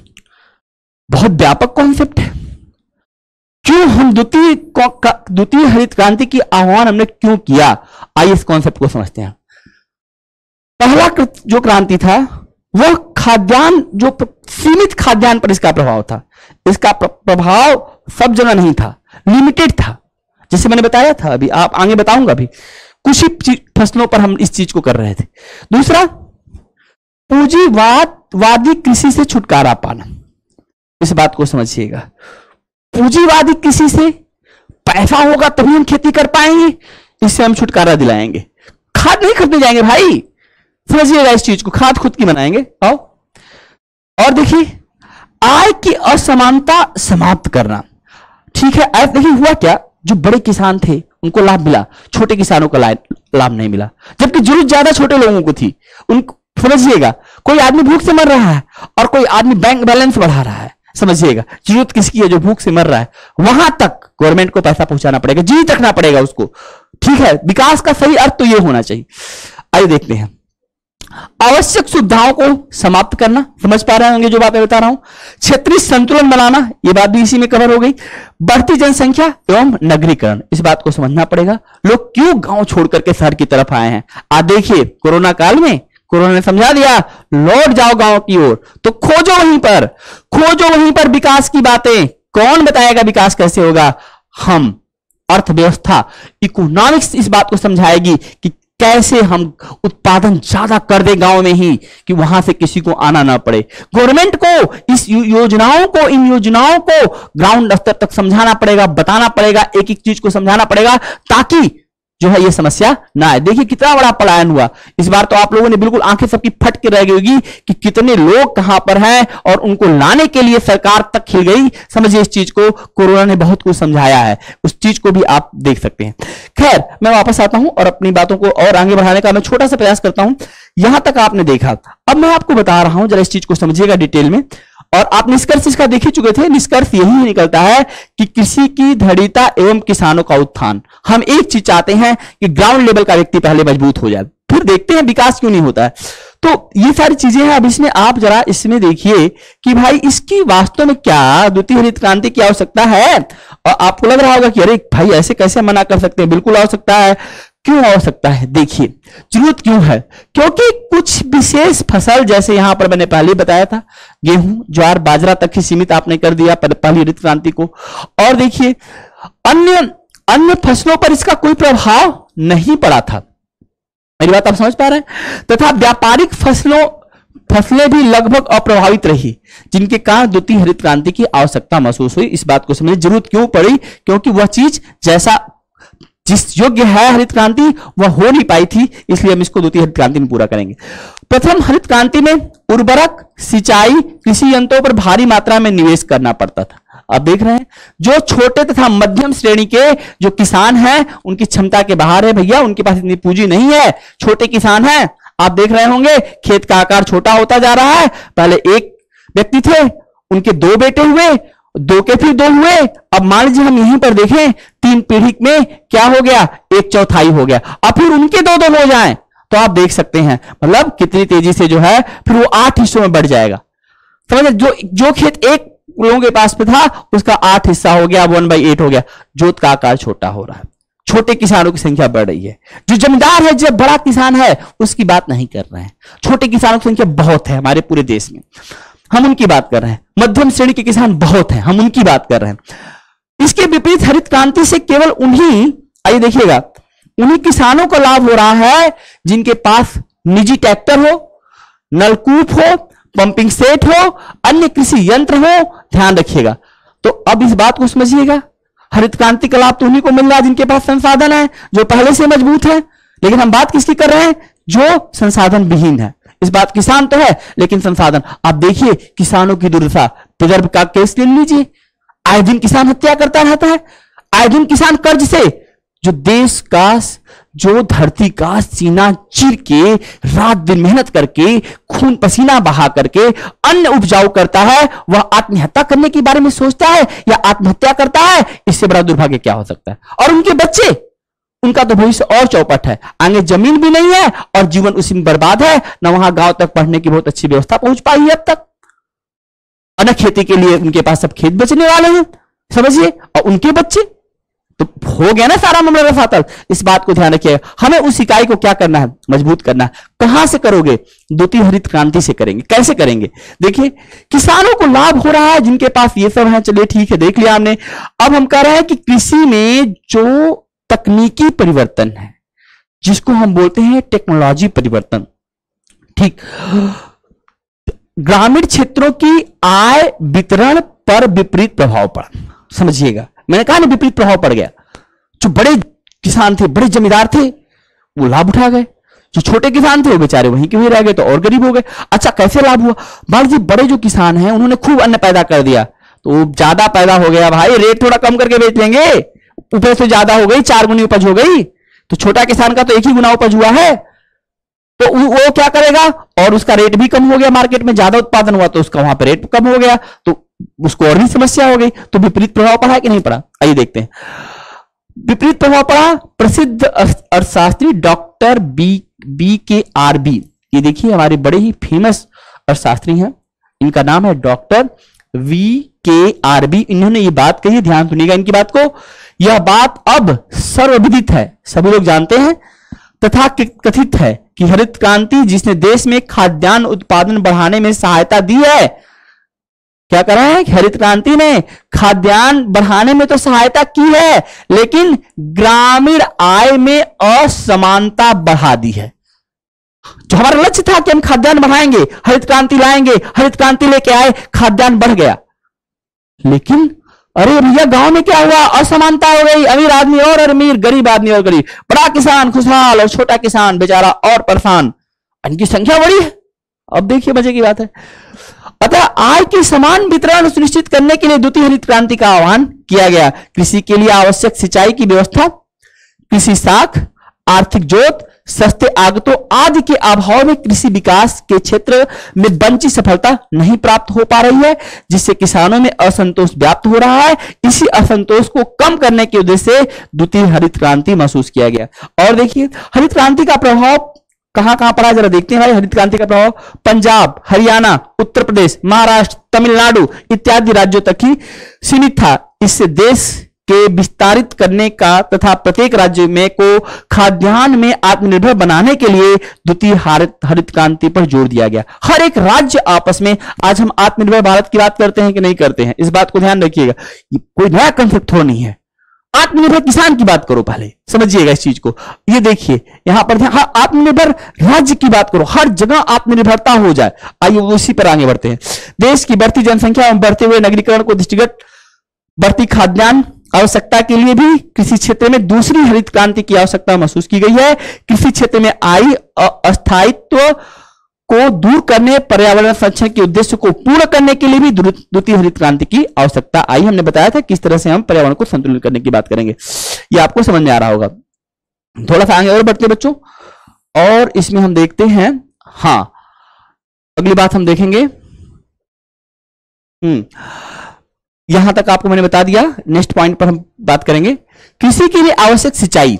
बहुत व्यापक कॉन्सेप्ट है। क्यों हम द्वितीय द्वितीय हरित क्रांति की आह्वान हमने क्यों किया। आइए इस कॉन्सेप्ट को समझते हैं। पहला जो क्रांति था वह खाद्यान्न, जो सीमित खाद्यान्न पर इसका प्रभाव था। इसका प्रभाव सब जगह नहीं था, लिमिटेड था। जैसे मैंने बताया था, अभी आप आगे बताऊंगा भी, कुछ ही फसलों पर हम इस चीज को कर रहे थे। दूसरा, पूंजीवाद वादी कृषि से छुटकारा पाना। इस बात को समझिएगा। पूंजीवादी कृषि से पैसा होगा तभी हम खेती कर पाएंगे, इससे हम छुटकारा दिलाएंगे। खाद नहीं खरीदने जाएंगे भाई, समझिएगा इस चीज को। खाद खुद की बनाएंगे। आओ और देखिए, आय की असमानता समाप्त करना। ठीक है, अब देखिए हुआ क्या, जो बड़े किसान थे उनको लाभ मिला, छोटे किसानों को लाभ नहीं मिला, जबकि जरूरत ज्यादा छोटे लोगों को थी। उनको समझिएगा, कोई आदमी भूख से मर रहा है और कोई आदमी बैंक बैलेंस बढ़ा रहा है। समझिएगा, जरूरत किसकी है? जो भूख से मर रहा है। वहां तक गवर्नमेंट को पैसा पहुंचाना पड़ेगा, जी रखना पड़ेगा उसको। ठीक है, विकास का सही अर्थ तो यह होना चाहिए। आइए देखते हैं, आवश्यक सुविधाओं को समाप्त करना, समझ पा रहे होंगे जो बातें बता रहा हूं। क्षेत्रीय संतुलन बनाना, यह बात भी इसी में कवर हो गई। बढ़ती जनसंख्या एवं नगरीकरण, इस बात को समझना पड़ेगा। लोग क्यों गांव छोड़ करके शहर की तरफ आए हैं? आज देखिए, कोरोना काल में कोरोना ने समझा दिया, लौट जाओ गांव की ओर। तो खोजो वहीं पर, खोजो वहीं पर विकास की बातें। कौन बताएगा विकास कैसे होगा? हम। अर्थव्यवस्था, इकोनॉमिक्स इस बात को समझाएगी कि कैसे हम उत्पादन ज्यादा कर दे गांव में ही, कि वहां से किसी को आना ना पड़े। गवर्नमेंट को इस योजनाओं को, इन योजनाओं को ग्राउंड स्तर तक समझाना पड़ेगा, बताना पड़ेगा, एक एक चीज को समझाना पड़ेगा, ताकि जो है ये समस्या ना आए। देखिए कितना बड़ा पलायन हुआ इस बार, तो आप लोगों ने बिल्कुल आंखें सबकी फट के रह गई होगी कि कितने लोग कहां पर हैं, और उनको लाने के लिए सरकार तक खिल गई। समझिए, इस चीज को कोरोना ने बहुत कुछ समझाया है, उस चीज को भी आप देख सकते हैं। खैर, मैं वापस आता हूं और अपनी बातों को और आगे बढ़ाने का मैं छोटा सा प्रयास करता हूं। यहां तक आपने देखा, अब मैं आपको बता रहा हूं, जरा इस चीज को समझिएगा डिटेल में। और आप निष्कर्ष इसका देख ही चुके थे। निष्कर्ष यही निकलता है कि कृषि की दृढ़ता एवं किसानों का उत्थान। हम एक चीज चाहते हैं कि ग्राउंड लेवल का व्यक्ति पहले मजबूत हो जाए, फिर देखते हैं विकास क्यों नहीं होता है। तो ये सारी चीजें हैं। अब इसमें आप जरा इसमें देखिए कि भाई इसकी वास्तव में क्या द्वितीय हरित क्रांति की आवश्यकता है। और आपको लग रहा होगा कि अरे भाई ऐसे कैसे मना कर सकते हैं, बिल्कुल आवश्यकता है। क्यों आवश्यकता है? देखिए, जरूरत क्यों है? क्योंकि कुछ विशेष फसल, जैसे यहां पर मैंने पहले बताया था, गेहूं, ज्वार, बाजरा तक ही सीमित आपने कर दिया पहली हरित क्रांति को। और देखिए, अन्य अन्य फसलों पर इसका कोई प्रभाव नहीं पड़ा था। मेरी बात आप समझ पा रहे हैं? तथा व्यापारिक फसलों फसलें भी लगभग अप्रभावित रही, जिनके कारण द्वितीय हरित क्रांति की आवश्यकता महसूस हुई। इस बात को समझिए, जरूरत क्यों पड़ी? क्योंकि वह चीज जैसा जिस योग्य है हरित क्रांति, वह हो नहीं पाई थी, इसलिए हम इसको द्वितीय हरित क्रांति में पूरा करेंगे। प्रथम हरित क्रांति में उर्वरक, सिंचाई, कृषि यंत्रों पर भारी मात्रा में निवेश करना पड़ता था। आप देख रहे हैं, जो छोटे तथा मध्यम श्रेणी के जो किसान हैं, उनकी क्षमता के बाहर है भैया, उनके पास इतनी पूंजी नहीं है। छोटे किसान हैं, आप देख रहे होंगे, खेत का आकार छोटा होता जा रहा है। पहले एक व्यक्ति थे, उनके दो बेटे हुए, दो के फिर दो हुए। अब मान लीजिए हम यहीं पर देखें, तीन पीढ़ी में क्या हो गया? एक चौथाई हो गया। अब फिर उनके दो दो हो जाएं, तो आप देख सकते हैं मतलब कितनी तेजी से जो है फिर वो आठ हिस्सों में बढ़ जाएगा। समझे? जो जो खेत एक लोगों के पास पे था, उसका आठ हिस्सा हो गया, वन बाई एट हो गया। जोत का आकार छोटा हो रहा है, छोटे किसानों की संख्या बढ़ रही है। जो जमींदार है, जो बड़ा किसान है, उसकी बात नहीं कर रहे हैं। छोटे किसानों की संख्या बहुत है हमारे पूरे देश में, हम उनकी बात कर रहे हैं। मध्यम श्रेणी के किसान बहुत हैं, हम उनकी बात कर रहे हैं। इसके विपरीत हरित क्रांति से केवल उन्हीं, आइए देखिएगा, उन्हीं किसानों को लाभ हो रहा है जिनके पास निजी ट्रैक्टर हो, नलकूप हो, पंपिंग सेट हो, अन्य कृषि यंत्र हो। ध्यान रखिएगा। तो अब इस बात को समझिएगा, हरित क्रांति का लाभ तो उन्हीं को मिल रहा है जिनके पास संसाधन है, जो पहले से मजबूत है। लेकिन हम बात किसकी कर रहे हैं? जो संसाधन विहीन है। इस बात किसान तो है, लेकिन संसाधन। आप देखिए किसानों की दुर्दशा, विदर्भ का केस ले लीजिए, आए दिन किसान हत्या करता रहता है, आए दिन किसान कर्ज से, जो देश का, जो धरती का सीना चीर के रात दिन मेहनत करके खून पसीना बहा करके अन्न उपजाऊ करता है, वह आत्महत्या करने के बारे में सोचता है या आत्महत्या करता है। इससे बड़ा दुर्भाग्य क्या हो सकता है? और उनके बच्चे, उनका तो भविष्य और चौपट है, आगे जमीन भी नहीं है और जीवन उसी में बर्बाद है। न वहां गांव तक पढ़ने की बहुत अच्छी व्यवस्था पहुंच पाई है अब तक, और न खेती के लिए उनके पास सब खेत बचने वाले हैं। समझिए, और उनके बच्चे तो हो गया ना सारा मामला रफातल। इस बात को ध्यान रखिएगा। हमें उस इकाई को क्या करना है? मजबूत करना है। कहां से करोगे? द्वितीय हरित क्रांति से करेंगे। कैसे करेंगे? देखिए, किसानों को लाभ हो रहा है जिनके पास ये सब है, चलिए ठीक है, देख लिया हमने। अब हम कह रहे हैं कि कृषि में जो तकनीकी परिवर्तन है, जिसको हम बोलते हैं टेक्नोलॉजी परिवर्तन, ठीक, ग्रामीण क्षेत्रों की आय वितरण पर विपरीत प्रभाव पड़ा। समझिएगा, मैंने कहा ना विपरीत प्रभाव पड़ गया। जो बड़े किसान थे, बड़े जमींदार थे, वो लाभ उठा गए। जो छोटे किसान थे वो बेचारे वहीं के वहीं रह गए, तो और गरीब हो गए। अच्छा, कैसे लाभ हुआ? मान लीजिए बड़े जो किसान हैं, उन्होंने खूब अन्न पैदा कर दिया, तो ज्यादा पैदा हो गया, भाई रेट थोड़ा कम करके बेच लेंगे, उपज तो ज्यादा हो गई, चार गुनी उपज हो गई, तो छोटा किसान का तो एक ही गुना उपज हुआ है, तो वो क्या करेगा, और उसका रेट भी कम हो गया, मार्केट में ज्यादा उत्पादन हुआ तो उसका वहां पर रेट कम हो गया, तो उसको और भी समस्या हो गई। तो विपरीत प्रभाव पड़ा कि नहीं पड़ा, आइए देखते हैं। विपरीत प्रभाव पड़ा। प्रसिद्ध अर्थशास्त्री doctor B B K R B, ये देखिए हमारे बड़े ही फेमस अर्थशास्त्री हैं, इनका नाम है doctor V K R B. इन्होंने ये बात कही, ध्यान सुनिएगा इनकी बात को, यह बात अब सर्वविदित है, सभी लोग जानते हैं, तथा कथित है कि हरित क्रांति जिसने देश में खाद्यान्न उत्पादन बढ़ाने में सहायता दी है, क्या कर रहे हैं, हरित क्रांति ने खाद्यान्न बढ़ाने में तो सहायता की है, लेकिन ग्रामीण आय में असमानता बढ़ा दी है। जो हमारा लक्ष्य था कि हम खाद्यान्न बढ़ाएंगे, हरित क्रांति लाएंगे, हरित क्रांति लेके आए, खाद्यान्न बढ़ गया, लेकिन अरे भैया गांव में क्या हुआ, असमानता हो गई, अमीर आदमी और अमीर, गरीब आदमी और गरीब, बड़ा किसान खुशहाल और छोटा किसान बेचारा और परेशान, इनकी संख्या बड़ी है। अब देखिए मजे की बात है। अतः आय के समान वितरण सुनिश्चित करने के लिए द्वितीय हरित क्रांति का आह्वान किया गया। कृषि के लिए आवश्यक सिंचाई की व्यवस्था, कृषि साख, आर्थिक जोत, सस्ते आगतों आदि के अभाव में कृषि विकास के क्षेत्र में वंचित सफलता नहीं प्राप्त हो पा रही है, जिससे किसानों में असंतोष व्याप्त हो रहा है। इसी असंतोष को कम करने के उद्देश्य से द्वितीय हरित क्रांति महसूस किया गया। और देखिए हरित क्रांति का प्रभाव कहां कहां पड़ा, जरा देखते हैं भाई। हरित क्रांति का प्रभाव पंजाब, हरियाणा, उत्तर प्रदेश, महाराष्ट्र, तमिलनाडु इत्यादि राज्यों तक ही सीमित था। इससे देश के विस्तारित करने का तथा प्रत्येक राज्य में को खाद्यान्न में आत्मनिर्भर बनाने के लिए द्वितीय हरित हरित क्रांति पर जोर दिया गया। हर एक राज्य आपस में, आज हम आत्मनिर्भर भारत की बात करते हैं कि नहीं करते हैं, इस बात को ध्यान रखिएगा, ये कोई नया कंसेप्ट थोड़ा नहीं है। आत्मनिर्भर किसान की बात करो, पहले समझिएगा इस चीज को। ये देखिए यहां पर हाँ, आत्मनिर्भर राज्य की बात करो, हर जगह आत्मनिर्भरता हो जाए। आइए उसी पर आगे बढ़ते हैं। देश की बढ़ती जनसंख्या एवं बढ़ते हुए नगरीकरण को दृष्टिगत बढ़ती खाद्यान्न आवश्यकता के लिए भी कृषि क्षेत्र में दूसरी हरित क्रांति की आवश्यकता महसूस की गई है। कृषि क्षेत्र में आई अस्थायित्व को दूर करने, पर्यावरण संरक्षण के उद्देश्य को पूर्ण करने के लिए भी द्वितीय हरित क्रांति की आवश्यकता आई। हमने बताया था किस तरह से हम पर्यावरण को संतुलित करने की बात करेंगे, ये आपको समझ में आ रहा होगा। थोड़ा सा आगे और बढ़ते बच्चों, और इसमें हम देखते हैं, हाँ अगली बात हम देखेंगे। हम्म यहां तक आपको मैंने बता दिया, नेक्स्ट पॉइंट पर हम बात करेंगे। कृषि के लिए आवश्यक सिंचाई,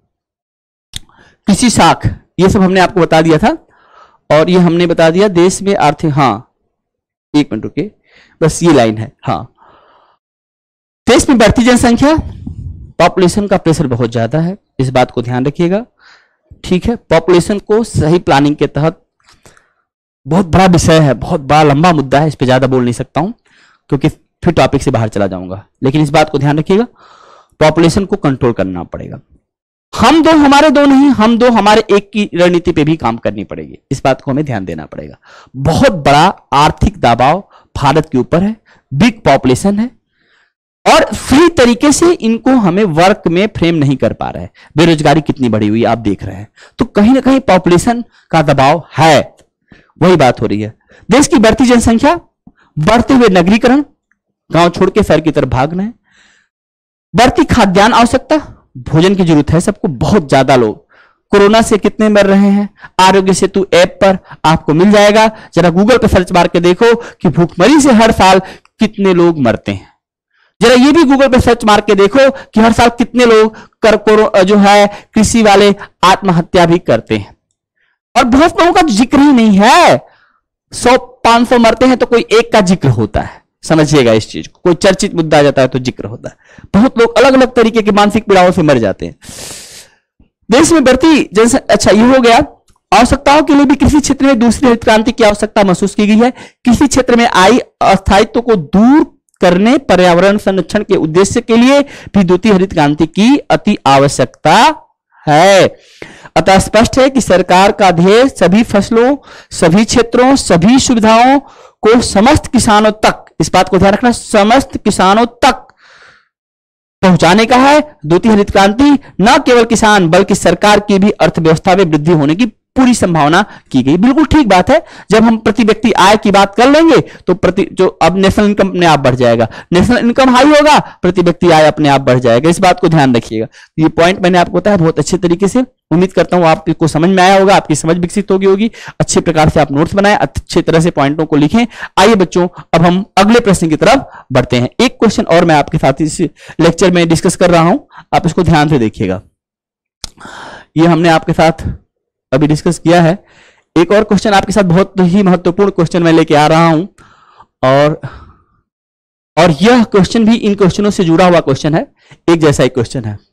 कृषि साख, ये सब हमने आपको बता दिया था, और ये हमने बता दिया देश में आर्थिक, हाँ एक मिनट रुके, बस ये लाइन है। हाँ, देश में बढ़ती जनसंख्या, पॉपुलेशन का प्रेशर बहुत ज्यादा है, इस बात को ध्यान रखिएगा, ठीक है। पॉपुलेशन को सही प्लानिंग के तहत, बहुत बड़ा विषय है, बहुत बड़ा लंबा मुद्दा है, इस पर ज्यादा बोल नहीं सकता हूं क्योंकि फिर टॉपिक से बाहर चला जाऊंगा, लेकिन इस बात को ध्यान रखिएगा, पॉपुलेशन को कंट्रोल करना पड़ेगा। हम दो हमारे दो नहीं, हम दो हमारे एक की रणनीति पे भी काम करनी पड़ेगी, इस बात को हमें ध्यान देना पड़ेगा। बहुत बड़ा आर्थिक दबाव भारत के ऊपर है, बिग पॉपुलेशन है, और सही तरीके से इनको हमें वर्क में फ्रेम नहीं कर पा रहे हैं। बेरोजगारी कितनी बढ़ी हुई आप देख रहे हैं, तो कहीं ना कहीं पॉपुलेशन का दबाव है, वही बात हो रही है। देश की बढ़ती जनसंख्या, बढ़ते हुए नगरीकरण, गांव छोड़ के शहर की तरफ भागना है, बढ़ती खाद्यान्न आवश्यकता, भोजन की जरूरत है सबको, बहुत ज्यादा लोग कोरोना से कितने मर रहे हैं, आरोग्य सेतु ऐप पर आपको मिल जाएगा, जरा गूगल पर सर्च मार के देखो कि भूखमरी से हर साल कितने लोग मरते हैं। जरा ये भी गूगल पर सर्च मार के देखो कि हर साल कितने लोग कर कोरो जो है कृषि वाले आत्महत्या भी करते हैं, और बहुत लोगों का जिक्र ही नहीं है। सौ पांच सौ मरते हैं तो कोई एक का जिक्र होता है, समझिएगा इस चीज को, कोई चर्चित मुद्दा आ जाता है तो जिक्र होता है। बहुत लोग अलग अलग तरीके की मानसिक पीड़ाओं से मर जाते हैं। देश में बढ़ती जनसंख्या, अच्छा ये हो गया। आवश्यकताओं के लिए भी कृषि क्षेत्र में दूसरी हरित क्रांति की आवश्यकता महसूस की गई है। कृषि क्षेत्र में आई अस्थायित्व को दूर करने, पर्यावरण संरक्षण के उद्देश्य के लिए भी द्वितीय हरित क्रांति की अति आवश्यकता है। अतः स्पष्ट है कि सरकार का ध्येय सभी फसलों, सभी क्षेत्रों, सभी सुविधाओं को समस्त किसानों तक, इस बात को ध्यान रखना, समस्त किसानों तक पहुंचाने का है। द्वितीय हरित क्रांति न केवल किसान बल्कि सरकार की भी अर्थव्यवस्था में वृद्धि होने की पूरी संभावना की गई। बिल्कुल ठीक बात है। जब हम प्रति व्यक्ति आय की बात कर लेंगे तो प्रति जो अब नेशनल इनकम अपने आप बढ़ जाएगा, नेशनल इनकम हाई होगा, प्रति व्यक्ति आय अपने आप बढ़ जाएगा। इस बात को ध्यान रखिएगा। ये पॉइंट मैंने आपको बताया बहुत अच्छे तरीके से। उम्मीद करता हूं आपको समझ में आया होगा, आपकी समझ विकसित होगी होगी अच्छे प्रकार से आप नोट्स बनाएं, अच्छे तरह से पॉइंटों को लिखें। आइए बच्चों, अब हम अगले प्रश्न की तरफ बढ़ते हैं। एक क्वेश्चन और मैं आपके साथ इस लेक्चर में डिस्कस कर रहा हूं, आप इसको ध्यान से देखिएगा। ये हमने आपके साथ अभी डिस्कस किया है। एक और क्वेश्चन आपके साथ बहुत ही महत्वपूर्ण क्वेश्चन मैं लेके आ रहा हूं, और और यह क्वेश्चन भी इन क्वेश्चनों से जुड़ा हुआ क्वेश्चन है, एक जैसा ही क्वेश्चन है।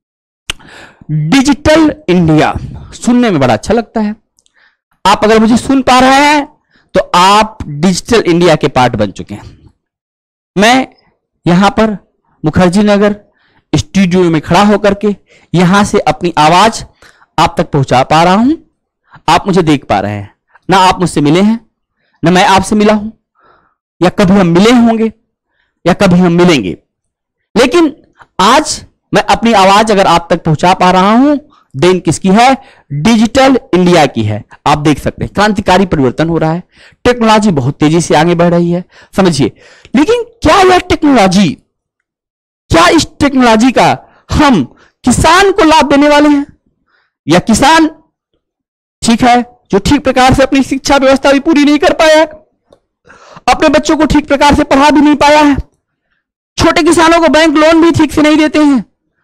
डिजिटल इंडिया सुनने में बड़ा अच्छा लगता है। आप अगर मुझे सुन पा रहे हैं तो आप डिजिटल इंडिया के पार्ट बन चुके हैं। मैं यहां पर मुखर्जी नगर स्टूडियो में खड़ा होकर के यहां से अपनी आवाज आप तक पहुंचा पा रहा हूं। आप मुझे देख पा रहे हैं, ना आप मुझसे मिले हैं, ना मैं आपसे मिला हूं, या कभी हम मिले होंगे या कभी हम मिलेंगे, लेकिन आज मैं अपनी आवाज अगर आप तक पहुंचा पा रहा हूं, देन किसकी है? डिजिटल इंडिया की है। आप देख सकते हैं क्रांतिकारी परिवर्तन हो रहा है, टेक्नोलॉजी बहुत तेजी से आगे बढ़ रही है, समझिए। लेकिन क्या यह टेक्नोलॉजी, क्या इस टेक्नोलॉजी का हम किसान को लाभ देने वाले हैं? या किसान ठीक है जो ठीक प्रकार से अपनी शिक्षा व्यवस्था भी पूरी नहीं कर पाया है, अपने बच्चों को ठीक प्रकार से पढ़ा भी नहीं पाया है, छोटे किसानों को बैंक लोन भी ठीक से नहीं देते हैं।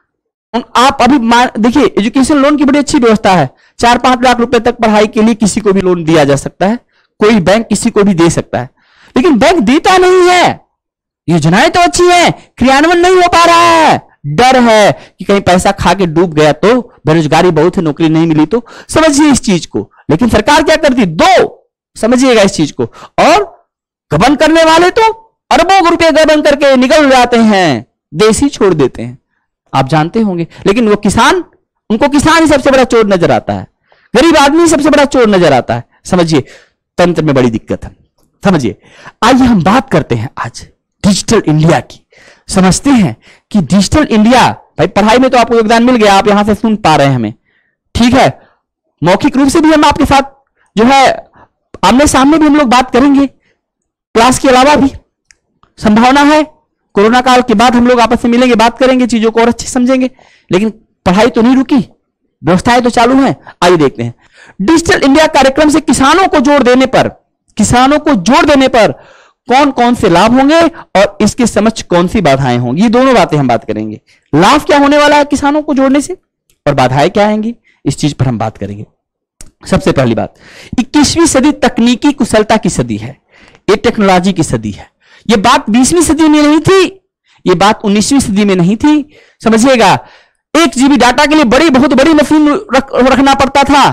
आप अभी देखिए एजुकेशन लोन की बड़ी अच्छी व्यवस्था है, चार पांच लाख रुपए तक पढ़ाई के लिए किसी को भी लोन दिया जा सकता है, कोई बैंक किसी को भी दे सकता है, लेकिन बैंक देता नहीं है। योजनाएं तो अच्छी है, क्रियान्वयन नहीं हो पा रहा है। डर है कि कहीं पैसा खा के डूब गया तो, बेरोजगारी बहुत है, नौकरी नहीं मिली तो, समझिए इस चीज को। लेकिन सरकार क्या करती? दो, समझिएगा इस चीज को। और गबन करने वाले तो अरबों रुपए गबन करके निकल जाते हैं, देश ही छोड़ देते हैं, आप जानते होंगे। लेकिन वो किसान, उनको किसान ही सबसे बड़ा चोर नजर आता है, गरीब आदमी सबसे बड़ा चोर नजर आता है। समझिए तंत्र में बड़ी दिक्कत है, समझिए। आइए हम बात करते हैं आज डिजिटल इंडिया की। समझते हैं कि डिजिटल इंडिया, भाई पढ़ाई में तो आपको योगदान मिल गया, आप यहां से सुन पा रहे हैं हमें, ठीक है। मौखिक रूप से भी हम आपके साथ जो है आमने सामने भी हम लोग बात करेंगे, क्लास के अलावा भी संभावना है। कोरोना काल के बाद हम लोग आपस में मिलेंगे, बात करेंगे, चीजों को और अच्छे समझेंगे। लेकिन पढ़ाई तो नहीं रुकी, व्यवस्थाएं तो चालू हैं। आइए देखते हैं डिजिटल इंडिया कार्यक्रम से किसानों को जोड़ देने पर, किसानों को जोड़ देने पर कौन कौन से लाभ होंगे और इसके समक्ष कौन सी बाधाएं होंगी, ये दोनों बातें हम बात करेंगे। लाभ क्या होने वाला है किसानों को जोड़ने से, और बाधाएं क्या आएंगी, इस चीज पर हम बात करेंगे। सबसे पहली बात, इक्कीसवीं सदी तकनीकी कुशलता की सदी है, ये टेक्नोलॉजी की सदी है। ये बात बीसवीं सदी में नहीं थी, ये बात उन्नीसवीं सदी में नहीं थी, समझिएगा। एक जीबी डाटा के लिए बड़ी बहुत बड़ी मशीन रख, रखना पड़ता था।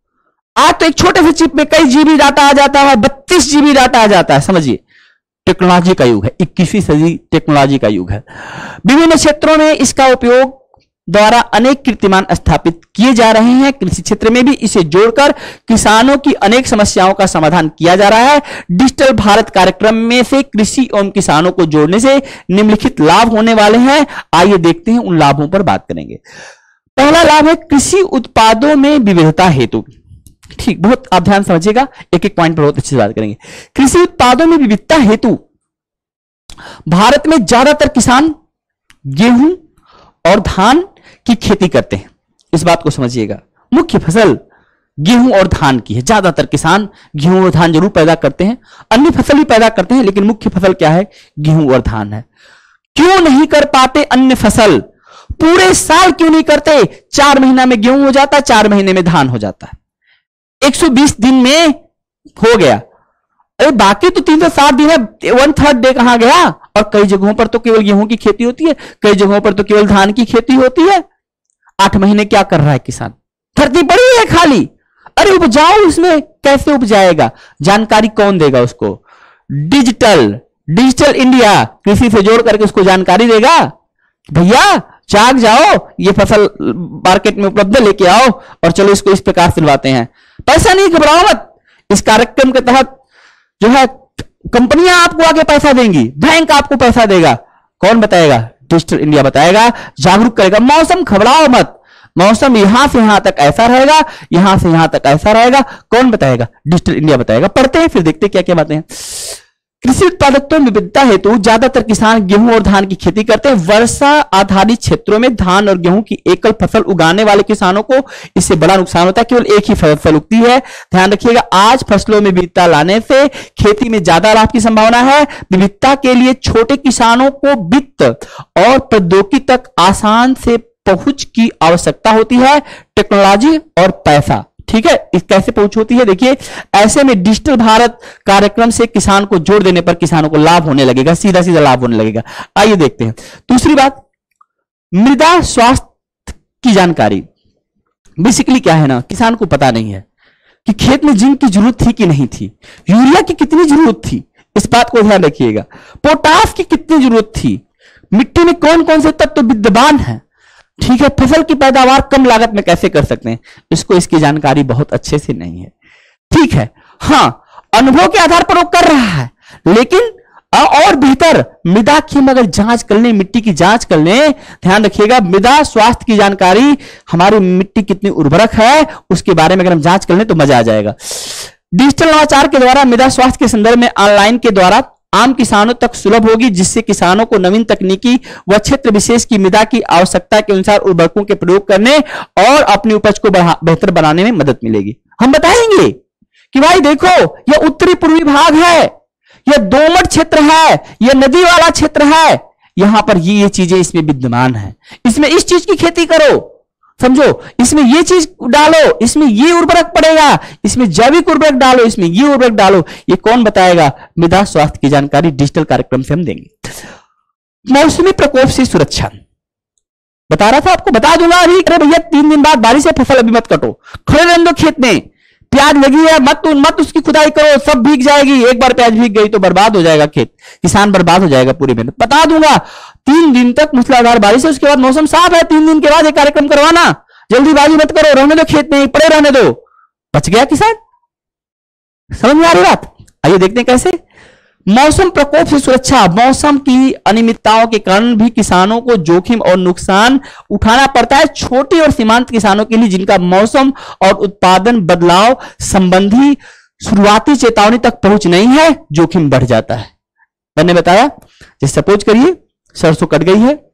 आज तो एक छोटे से चिप में कई जीबी डाटा आ जाता है, बत्तीस जीबी डाटा आ जाता है, समझिए। टेक्नोलॉजी का युग है, इक्कीसवीं सदी टेक्नोलॉजी का युग है। विभिन्न क्षेत्रों में इसका उपयोग द्वारा अनेक कीर्तिमान स्थापित किए जा रहे हैं। कृषि क्षेत्र में भी इसे जोड़कर किसानों की अनेक समस्याओं का समाधान किया जा रहा है। डिजिटल भारत कार्यक्रम में से कृषि एवं किसानों को जोड़ने से निम्नलिखित लाभ होने वाले हैं। आइए देखते हैं, उन लाभों पर बात करेंगे। पहला लाभ है कृषि उत्पादों में विविधता हेतु, ठीक, बहुत आप ध्यान समझिएगा, एक एक पॉइंट पर बहुत अच्छी बात करेंगे। कृषि उत्पादों में विविधता हेतु भारत में ज्यादातर किसान गेहूं और धान की खेती करते हैं, इस बात को समझिएगा। मुख्य फसल गेहूं और धान की है, ज्यादातर किसान गेहूं और धान जरूर पैदा करते हैं, अन्य फसल भी पैदा करते हैं, लेकिन मुख्य फसल क्या है? गेहूं और धान है। क्यों नहीं कर पाते अन्य फसल? पूरे साल क्यों नहीं करते? चार महीना में गेहूं हो जाता है, चार महीने में धान हो जाता है, एक सौ बीस दिन में हो गया। अरे बाकी तो तीन सौ साठ दिन है, वन थर्ड डे कहां गया? और कई जगहों पर तो केवल गेहूं की खेती होती है, कई जगहों पर तो केवल धान की खेती होती है। आठ महीने क्या कर रहा है किसान? धरती पड़ी है खाली, अरे उपजाओ, इसमें कैसे उपजाएगा? जानकारी कौन देगा उसको? डिजिटल डिजिटल इंडिया कृषि से जोड़ करके उसको जानकारी देगा, भैया जाग जाओ, ये फसल मार्केट में उपलब्ध है, लेके आओ और चलो इसको इस प्रकार से लवाते हैं। पैसा नहीं, घबराओ मत, इस कार्यक्रम के तहत जो है कंपनियां आपको आगे पैसा देंगी, बैंक आपको पैसा देगा। कौन बताएगा? डिजिटल इंडिया बताएगा, जागरूक करेगा। मौसम, घबराओ मत, मौसम यहां से यहां तक ऐसा रहेगा, यहां से यहां तक ऐसा रहेगा। कौन बताएगा? डिजिटल इंडिया बताएगा। पढ़ते हैं फिर देखते क्या क्या बातें हैं। कृषि उत्पादकता में विविधता हेतु ज्यादातर किसान गेहूं और धान की खेती करते हैं। वर्षा आधारित क्षेत्रों में धान और गेहूं की एकल फसल उगाने वाले किसानों को इससे बड़ा नुकसान होता है, केवल एक ही फसल उगती है। ध्यान रखिएगा, आज फसलों में विविधता लाने से खेती में ज्यादा लाभ की संभावना है। विविधता के लिए छोटे किसानों को वित्त और प्रौद्योगिकी तक आसान से पहुंच की आवश्यकता होती है, टेक्नोलॉजी और पैसा। ठीक है, इस कैसे पहुंच होती है? देखिए, ऐसे में डिजिटल भारत कार्यक्रम से किसान को जोड़ देने पर किसानों को लाभ होने लगेगा, सीधा सीधा लाभ होने लगेगा। आइए देखते हैं दूसरी बात, मृदा स्वास्थ्य की जानकारी। बेसिकली क्या है ना, किसान को पता नहीं है कि खेत में जिंक की जरूरत थी कि नहीं थी, यूरिया की कितनी जरूरत थी, इस बात को ध्यान रखिएगा। पोटास की कितनी जरूरत थी, मिट्टी में कौन कौन से तत्व विद्यमान है, ठीक है, फसल की पैदावार कम लागत में कैसे कर सकते हैं, इसको इसकी जानकारी बहुत अच्छे से नहीं है। ठीक है, हां, अनुभव के आधार पर वो कर रहा है, लेकिन और बेहतर मृदा की हम अगर जांच कर लें, मिट्टी की जांच कर लें, ध्यान रखिएगा, मृदा स्वास्थ्य की जानकारी, हमारी मिट्टी कितनी उर्वरक है उसके बारे में अगर हम जांच कर लें तो मजा आ जाएगा। डिजिटल नवाचार के द्वारा मृदा स्वास्थ्य के संदर्भ में ऑनलाइन के द्वारा आम किसानों तक सुलभ होगी, जिससे किसानों को नवीन तकनीकी व क्षेत्र विशेष की मृदा की आवश्यकता के अनुसार उर्वरकों के प्रयोग करने और अपनी उपज को बेहतर बनाने में मदद मिलेगी। हम बताएंगे कि भाई देखो, यह उत्तरी पूर्वी भाग है, यह दोमट क्षेत्र है, यह नदी वाला क्षेत्र है, यहां पर ये ये चीजें इसमें विद्यमान है, इसमें इस चीज की खेती करो, समझो, इसमें ये चीज डालो, इसमें ये उर्वरक पड़ेगा, इसमें जैविक उर्वरक डालो, इसमें ये उर्वरक डालो। ये कौन बताएगा? मृदा स्वास्थ्य की जानकारी डिजिटल कार्यक्रम से हम देंगे। मौसमी प्रकोप से सुरक्षा बता रहा था आपको, बता दूंगा अभी। अरे भैया, तीन दिन बाद बारिश है, फसल अभी मत कटो, खड़े रहने दो खेत में, प्याज लगी है, मत मत उसकी खुदाई करो, सब भीग जाएगी। एक बार प्याज भीग गई तो बर्बाद हो जाएगा खेत, किसान बर्बाद हो जाएगा पूरी मेहनत। बता दूंगा, तीन दिन तक मूसलाधार बारिश है, उसके बाद मौसम साफ है, तीन दिन के बाद ये कार्यक्रम करवाना, जल्दीबाजी मत करो, रहने दो खेत में, पड़े रहने दो, बच गया किसान। समझ में आ रही बात? आइए देखते हैं कैसे। मौसम प्रकोप से सुरक्षा। मौसम की अनियमितताओं के कारण भी किसानों को जोखिम और नुकसान उठाना पड़ता है। छोटे और सीमांत किसानों के लिए, जिनका मौसम और उत्पादन बदलाव संबंधी शुरुआती चेतावनी तक पहुंच नहीं है, जोखिम बढ़ जाता है। मैंने बताया, जैसे सपोज करिए सरसों कट गई है,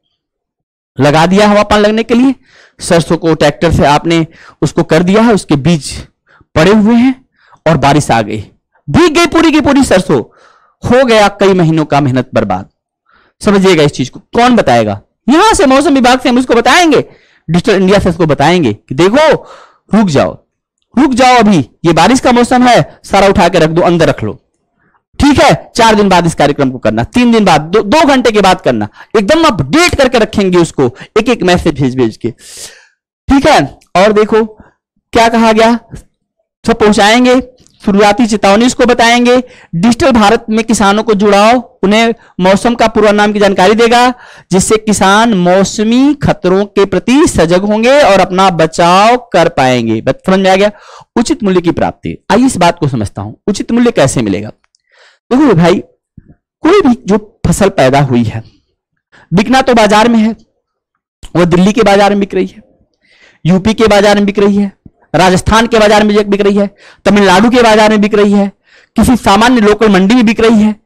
लगा दिया हवा पानी लगने के लिए, सरसों को ट्रैक्टर से आपने उसको कर दिया है, उसके बीज पड़े हुए हैं और बारिश आ गई, भीग गई पूरी की पूरी सरसों, हो गया कई महीनों का मेहनत बर्बाद। समझिएगा इस चीज को। कौन बताएगा? यहां से मौसम विभाग से हम उसको बताएंगे, डिजिटल इंडिया से उसको बताएंगे कि देखो, रुक जाओ रुक जाओ, अभी ये बारिश का मौसम है, सारा उठा के रख दो, अंदर रख लो, ठीक है, चार दिन बाद इस कार्यक्रम को करना, तीन दिन बाद, दो, दो घंटे के बाद करना, एकदम अपडेट करके रखेंगे उसको, एक एक मैसेज भेज भेज के, ठीक है। और देखो क्या कहा गया, सब पहुंचाएंगे, शुरुआती चेतावनी उसको बताएंगे, डिजिटल भारत में किसानों को जुड़ाओ, उन्हें मौसम का पूर्वानुमान की जानकारी देगा, जिससे किसान मौसमी खतरों के प्रति सजग होंगे और अपना बचाव कर पाएंगे। बात समझ में आ गया। उचित मूल्य की प्राप्ति। आइए इस बात को समझता हूं, उचित मूल्य कैसे मिलेगा। देखो भाई, कोई भी जो फसल पैदा हुई है, बिकना तो बाजार में है, वो दिल्ली के बाजार में बिक रही है, यूपी के बाजार में बिक रही है, राजस्थान के बाजार में बिक रही है, तमिलनाडु के बाजार में बिक रही है, किसी सामान्य लोकल मंडी में बिक रही है।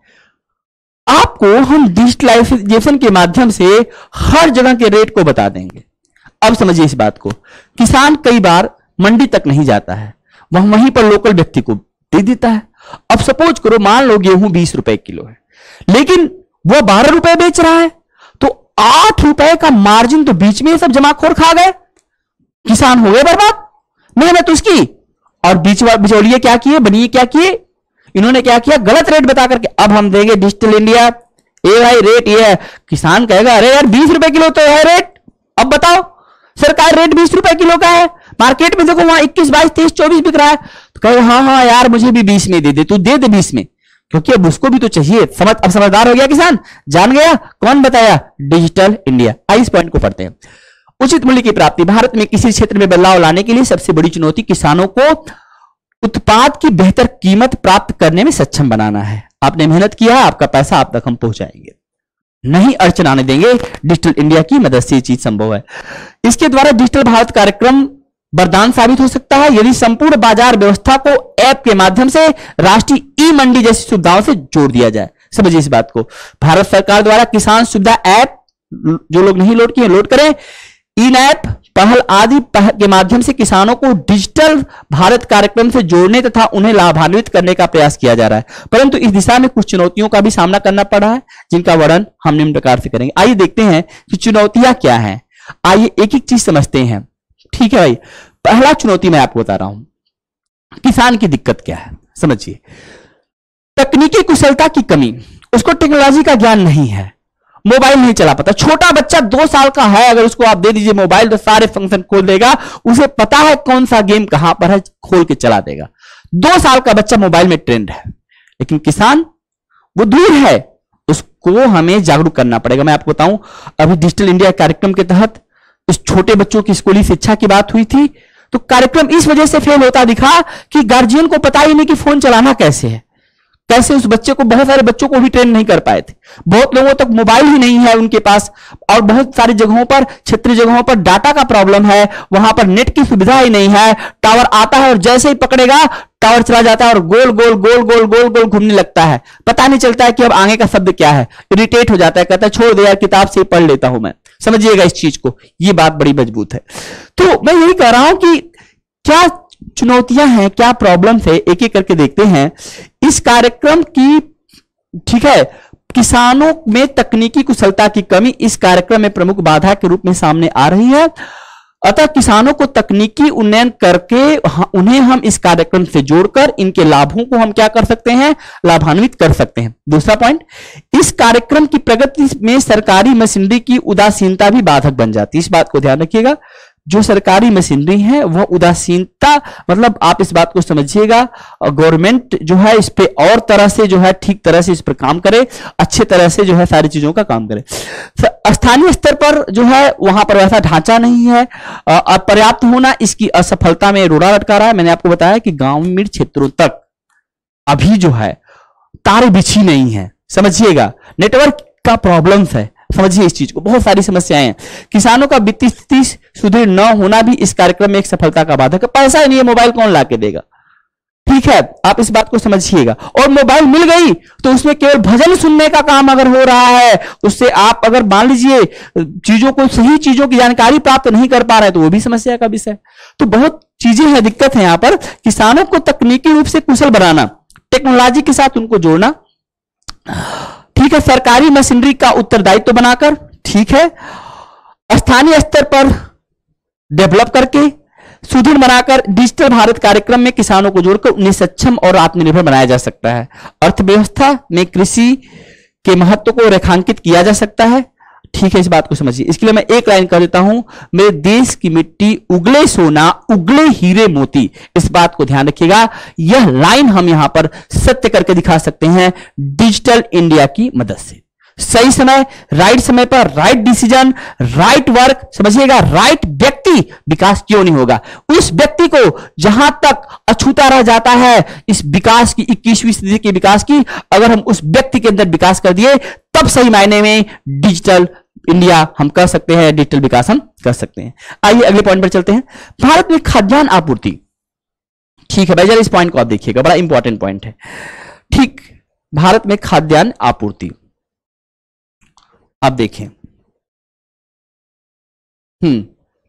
आपको हम डिजिटलाइजेशन के माध्यम से हर जगह के रेट को बता देंगे। अब समझिए इस बात को, किसान कई बार मंडी तक नहीं जाता है, वह वहीं पर लोकल व्यक्ति को दे देता है। अब सपोज करो, मान लो गेहूं बीस रुपए किलो है, लेकिन वो बारह रुपए बेच रहा है, तो आठ रुपए का मार्जिन तो बीच में सब जमाखोर खा गए, किसान हो गए बर्बाद, मेहनत उसकी। और बीच बिचौलिए क्या किए, बनिए क्या किए, इन्होंने क्या किया, गलत रेट बता करके अब हम देंगे डिजिटल इंडिया, ए भाई रेट ये है। किसान कहेगा अरे यार बीस रुपए किलो तो है रेट, अब बताओ सरकार रेट बीस रुपए किलो का है, मार्केट में देखो वहां इक्कीस बाईस तेईस चौबीस बिक रहा है, तो कहे हाँ हाँ यार मुझे भी बीस में दे दे, तू दे दे बीस में, क्योंकि अब उसको भी तो चाहिए। समझ, अब समझदार हो गया किसान, जान गया। कौन बताया? Digital India. आई इस पॉइंट को पढ़ते हैं। उचित मूल्य की प्राप्ति। भारत में किसी क्षेत्र में बदलाव लाने के लिए सबसे बड़ी चुनौती किसानों को उत्पाद की बेहतर कीमत प्राप्त करने में सक्षम बनाना है। आपने मेहनत किया, आपका पैसा आप तक हम पहुंचाएंगे। नहीं अड़चन आने देंगे। डिजिटल इंडिया की मदद से ये चीज संभव है। इसके द्वारा डिजिटल भारत कार्यक्रम वरदान साबित हो सकता है यदि संपूर्ण बाजार व्यवस्था को ऐप के माध्यम से राष्ट्रीय ई मंडी जैसी सुविधाओं से जोड़ दिया जाए। समझिए इस बात को, भारत सरकार द्वारा किसान सुविधा ऐप, जो लोग नहीं लोड किए लोड करें, इन ऐप पहल आदि पहल के माध्यम से किसानों को डिजिटल भारत कार्यक्रम से जोड़ने तथा उन्हें लाभान्वित करने का प्रयास किया जा रहा है। परंतु इस दिशा में कुछ चुनौतियों का भी सामना करना पड़ रहा है, जिनका वर्णन हम निम्न प्रकार से करेंगे। आइए देखते हैं कि चुनौतियां क्या हैं। आइए एक एक चीज समझते हैं। ठीक है भाई, पहला चुनौती मैं आपको बता रहा हूं, किसान की दिक्कत क्या है। समझिए, तकनीकी कुशलता की कमी, उसको टेक्नोलॉजी का ज्ञान नहीं है, मोबाइल नहीं चला पाता। छोटा बच्चा दो साल का है, अगर उसको आप दे दीजिए मोबाइल तो सारे फंक्शन खोल देगा, उसे पता है कौन सा गेम कहां पर है, खोल के चला देगा। दो साल का बच्चा मोबाइल में ट्रेंड है, लेकिन किसान वो दूर है, उसको हमें जागरूक करना पड़ेगा। मैं आपको बताऊं, अभी डिजिटल इंडिया कार्यक्रम के तहत इस छोटे बच्चों की स्कूली शिक्षा की बात हुई थी, तो कार्यक्रम इस वजह से फेल होता दिखा कि गार्जियन को पता ही नहीं कि फोन चलाना कैसे है, कैसे उस बच्चे को, बहुत सारे बच्चों को भी ट्रेन नहीं कर पाए थे। बहुत लोगों तक मोबाइल ही नहीं है उनके पास, और बहुत सारी जगहों पर, क्षेत्रीय जगहों पर डाटा का प्रॉब्लम है, वहां पर नेट की सुविधा ही नहीं है। टावर आता है और जैसे ही पकड़ेगा टावर चला जाता है और गोल गोल गोल गोल गोल गोल घूमने लगता है, पता नहीं चलता है कि अब आगे का शब्द क्या है। इरिटेट हो जाता है, कहता है छोड़ दे यार, किताब से पढ़ लेता हूं मैं। समझिएगा इस चीज को, ये बात बड़ी मजबूत है। तो मैं यही कह रहा हूं कि क्या चुनौतियां हैं, क्या प्रॉब्लम्स है, एक एक करके देखते हैं इस कार्यक्रम की। ठीक है, किसानों में तकनीकी कुशलता की कमी इस कार्यक्रम में प्रमुख बाधा के रूप में सामने आ रही है। अतः किसानों को तकनीकी उन्नयन करके उन्हें हम इस कार्यक्रम से जोड़कर इनके लाभों को हम क्या कर सकते हैं, लाभान्वित कर सकते हैं। दूसरा पॉइंट, इस कार्यक्रम की प्रगति में सरकारी मशीनरी की उदासीनता भी बाधक बन जाती है। इस बात को ध्यान रखिएगा, जो सरकारी मशीनरी है वह उदासीनता, मतलब आप इस बात को समझिएगा, गवर्नमेंट जो है इस पे और तरह से जो है ठीक तरह से इस पर काम करे, अच्छे तरह से जो है सारी चीजों का काम करे। स्थानीय स्तर पर जो है वहां पर वैसा ढांचा नहीं है, अपर्याप्त होना इसकी असफलता में रोड़ा लटका रहा है। मैंने आपको बताया कि ग्रामीण क्षेत्रों तक अभी जो है तारे बिछी नहीं है। समझिएगा, नेटवर्क का प्रॉब्लम्स है, समझिए इस चीज को, बहुत सारी समस्याएं हैं। किसानों का वित्तीय स्थिति सुदृढ़ न होना भी इस कार्यक्रम में एक सफलता का बाधक है। पैसा नहीं है, मोबाइल कौन ला के देगा? ठीक है, आप इस बात को समझिएगा। और मोबाइल मिल गई तो उसमें केवल भजन सुनने का काम अगर हो रहा है, उससे आप अगर मान लीजिए चीजों को, सही चीजों की जानकारी प्राप्त नहीं कर पा रहे हैं, तो वो भी समस्या का विषय। तो बहुत चीजें हैं, दिक्कत है यहां पर। किसानों को तकनीकी रूप से कुशल बनाना, टेक्नोलॉजी के साथ उनको जोड़ना, ठीक है, सरकारी मशीनरी का उत्तरदायित्व बनाकर, ठीक है, स्थानीय स्तर पर डेवलप करके, सुदृढ़ बनाकर डिजिटल भारत कार्यक्रम में किसानों को जोड़कर उन्हें सक्षम और आत्मनिर्भर बनाया जा सकता है। अर्थव्यवस्था में कृषि के महत्व को रेखांकित किया जा सकता है। ठीक है, इस बात को समझिए। इसके लिए मैं एक लाइन कर देता हूं, मेरे देश की मिट्टी उगले सोना, उगले हीरे मोती। इस बात को ध्यान रखिएगा, यह लाइन हम यहां पर सत्य करके दिखा सकते हैं डिजिटल इंडिया की मदद से। सही समय, राइट समय पर राइट डिसीजन, राइट वर्क, समझिएगा, राइट व्यक्ति, विकास क्यों नहीं होगा? उस व्यक्ति को जहां तक अछूता रह जाता है इस विकास की, इक्कीसवीं सदी के विकास की, अगर हम उस व्यक्ति के अंदर विकास कर दिए, तब सही मायने में डिजिटल इंडिया हम कर सकते हैं, डिजिटल विकास हम कर सकते हैं। आइए अगले पॉइंट पर चलते हैं, भारत में खाद्यान्न आपूर्ति। ठीक है भाई, जरा इस पॉइंट को आप देखिएगा, बड़ा इंपॉर्टेंट पॉइंट है। ठीक, भारत में खाद्यान्न आपूर्ति आप देखें, हम्म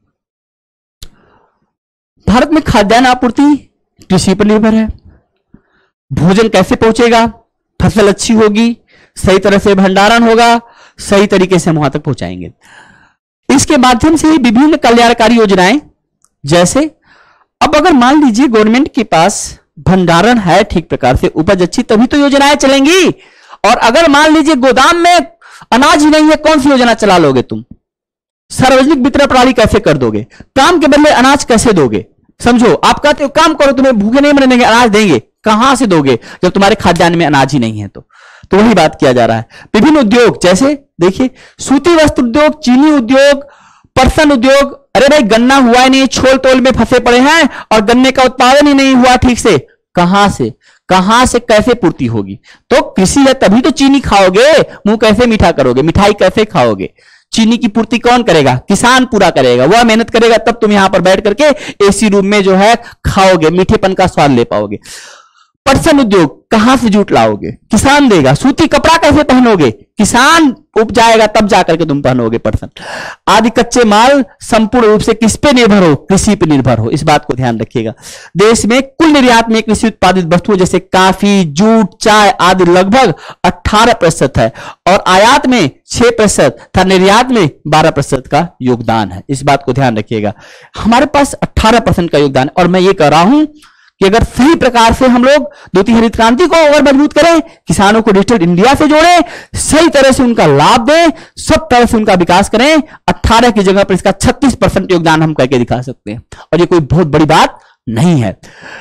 भारत में खाद्यान्न आपूर्ति कृषि पर निर्भर है। भोजन कैसे पहुंचेगा? फसल अच्छी होगी, सही तरह से भंडारण होगा, सही तरीके से हम वहां तक पहुंचाएंगे। इसके माध्यम से विभिन्न कल्याणकारी योजनाएं, जैसे अब अगर मान लीजिए गवर्नमेंट के पास भंडारण है ठीक प्रकार से, उपज अच्छी, तभी तो योजनाएं चलेंगी। और अगर मान लीजिए गोदाम में अनाज ही नहीं है, कौन सी योजना चला लोगे तुम? सार्वजनिक वितरण प्रणाली कैसे कर दोगे? काम के बदले अनाज कैसे दोगे? समझो, आप कहते हो काम करो, तुम्हें भूखे नहीं मरने देंगे, अनाज देंगे, कहां से दोगे जब तुम्हारे खाद्यान्न में अनाज ही नहीं है? तो तो वही बात किया जा रहा है। विभिन्न उद्योग, जैसे देखिए सूती वस्त्र उद्योग, चीनी उद्योग, पर्सन उद्योग। अरे भाई, गन्ना हुआ ही नहीं, छोल तोल में फंसे पड़े हैं और गन्ने का उत्पादन ही नहीं हुआ ठीक से। कहां से? कहां से कैसे पूर्ति होगी? तो कृषि है तभी तो चीनी खाओगे, मुंह कैसे मीठा करोगे, मिठाई कैसे खाओगे? चीनी की पूर्ति कौन करेगा? किसान पूरा करेगा, वह मेहनत करेगा, तब तुम यहां पर बैठ करके एसी रूम में जो है खाओगे, मीठेपन का स्वाद ले पाओगे। पटसन उद्योग कहां से जूट लाओगे? किसान देगा। सूती कपड़ा कैसे पहनोगे? किसान उपजाएगा, तब जाकर के तुम पहनोगे पटसन। आदि कच्चे माल संपूर्ण रूप से किस पे निर्भर हो? कृषि पे निर्भर हो। इस बात को ध्यान रखिएगा। देश में कुल निर्यात में कृषि उत्पादित वस्तुओं जैसे काफी, जूट, चाय आदि लगभग अठारह प्रतिशत है और आयात में छह प्रतिशत तथा निर्यात में बारह प्रतिशत का योगदान है। इस बात को ध्यान रखिएगा। हमारे पास अठारह परसेंट का योगदान है और मैं ये कह रहा हूं कि अगर सही प्रकार से हम लोग द्वितीय हरित क्रांति को और मजबूत करें, किसानों को डिजिटल इंडिया से जोड़ें, सही तरह से उनका लाभ दें, सब तरह से उनका विकास करें, अठारह की जगह पर इसका छत्तीस परसेंट योगदान हम करके दिखा सकते हैं और ये कोई बहुत बड़ी बात नहीं है।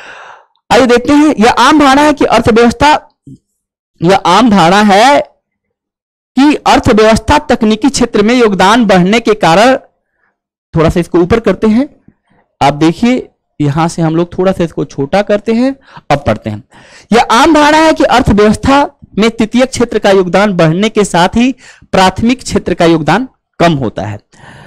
आइए देखते हैं। यह आम धारणा है कि अर्थव्यवस्था यह आम धारणा है कि अर्थव्यवस्था तकनीकी क्षेत्र में योगदान बढ़ने के कारण, थोड़ा सा इसको ऊपर करते हैं, आप देखिए यहां से हम लोग थोड़ा सा इसको छोटा करते हैं, अब पढ़ते हैं। यह आम धारणा है कि अर्थव्यवस्था में तृतीय क्षेत्र का योगदान बढ़ने के साथ ही प्राथमिक क्षेत्र का योगदान कम होता है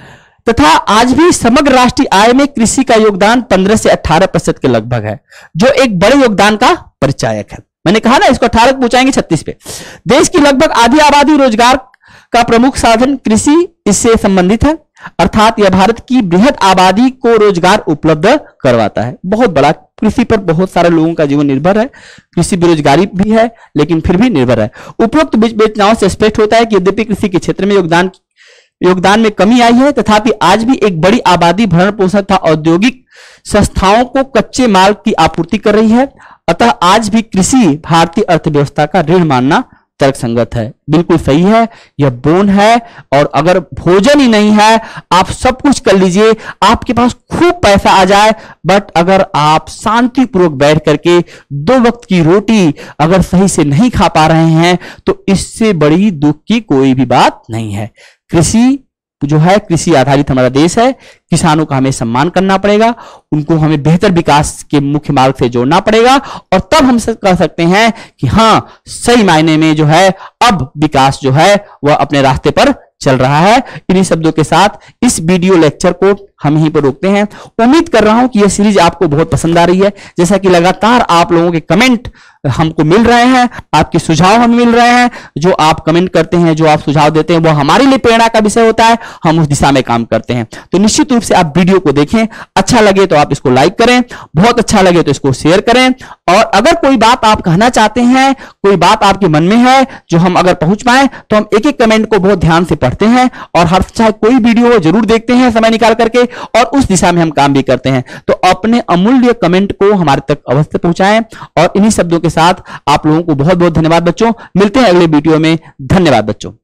तथा आज भी समग्र राष्ट्रीय आय में कृषि का योगदान पंद्रह से अठारह प्रतिशत के लगभग है, जो एक बड़े योगदान का परिचायक है। मैंने कहा ना, इसको अठारह पहुंचाएंगे छत्तीस पे। देश की लगभग आधी आबादी रोजगार का प्रमुख साधन कृषि इससे संबंधित है, अर्थात यह भारत की बृहद आबादी को रोजगार उपलब्ध करवाता है। बहुत बड़ा, कृषि पर बहुत सारे लोगों का जीवन निर्भर है। कृषि बेरोजगारी भी है लेकिन फिर भी निर्भर है। उपरोक्त विवेचनाओं से स्पष्ट होता है कि यद्यपि कृषि के क्षेत्र में योगदान योगदान में कमी आई है, तथापि आज भी एक बड़ी आबादी भरण पोषण तथा औद्योगिक संस्थाओं को कच्चे माल की आपूर्ति कर रही है। अतः आज भी कृषि भारतीय अर्थव्यवस्था का रीढ़ मानना तर्कसंगत है। बिल्कुल सही है, यह बोन है। और अगर भोजन ही नहीं है, आप सब कुछ कर लीजिए, आपके पास खूब पैसा आ जाए, बट अगर आप शांतिपूर्वक बैठ करके दो वक्त की रोटी अगर सही से नहीं खा पा रहे हैं, तो इससे बड़ी दुख की कोई भी बात नहीं है। कृषि जो है, कृषि आधारित हमारा देश है, किसानों का हमें सम्मान करना पड़ेगा, उनको हमें बेहतर विकास के मुख्य मार्ग से जोड़ना पड़ेगा और तब हम कह सकते हैं कि हाँ, सही मायने में जो है अब विकास जो है वह अपने रास्ते पर चल रहा है। इन्हीं शब्दों के साथ इस वीडियो लेक्चर को हम यहीं पर रोकते हैं। उम्मीद कर रहा हूं कि यह सीरीज आपको बहुत पसंद आ रही है। जैसा कि लगातार आप लोगों के कमेंट हमको मिल रहे हैं, आपके सुझाव हमें मिल रहे हैं, जो आप कमेंट करते हैं, जो आप सुझाव देते हैं, वो हमारे लिए प्रेरणा का विषय होता है। हम उस दिशा में काम करते हैं। तो निश्चित रूप से आप वीडियो को देखें, अच्छा लगे तो आप इसको लाइक करें, बहुत अच्छा लगे तो इसको शेयर करें। और अगर कोई बात आप कहना चाहते हैं, कोई बात आपके मन में है जो हम अगर पहुंच पाए, तो हम एक एक कमेंट को बहुत ध्यान से पढ़ते हैं और हर चाहे कोई वीडियो हो जरूर देखते हैं समय निकाल करके, और उस दिशा में हम काम भी करते हैं। तो अपने अमूल्य कमेंट को हमारे तक अवश्य पहुंचाएं। और इन्हीं शब्दों के साथ आप लोगों को बहुत बहुत धन्यवाद बच्चों। मिलते हैं अगले वीडियो में। धन्यवाद बच्चों।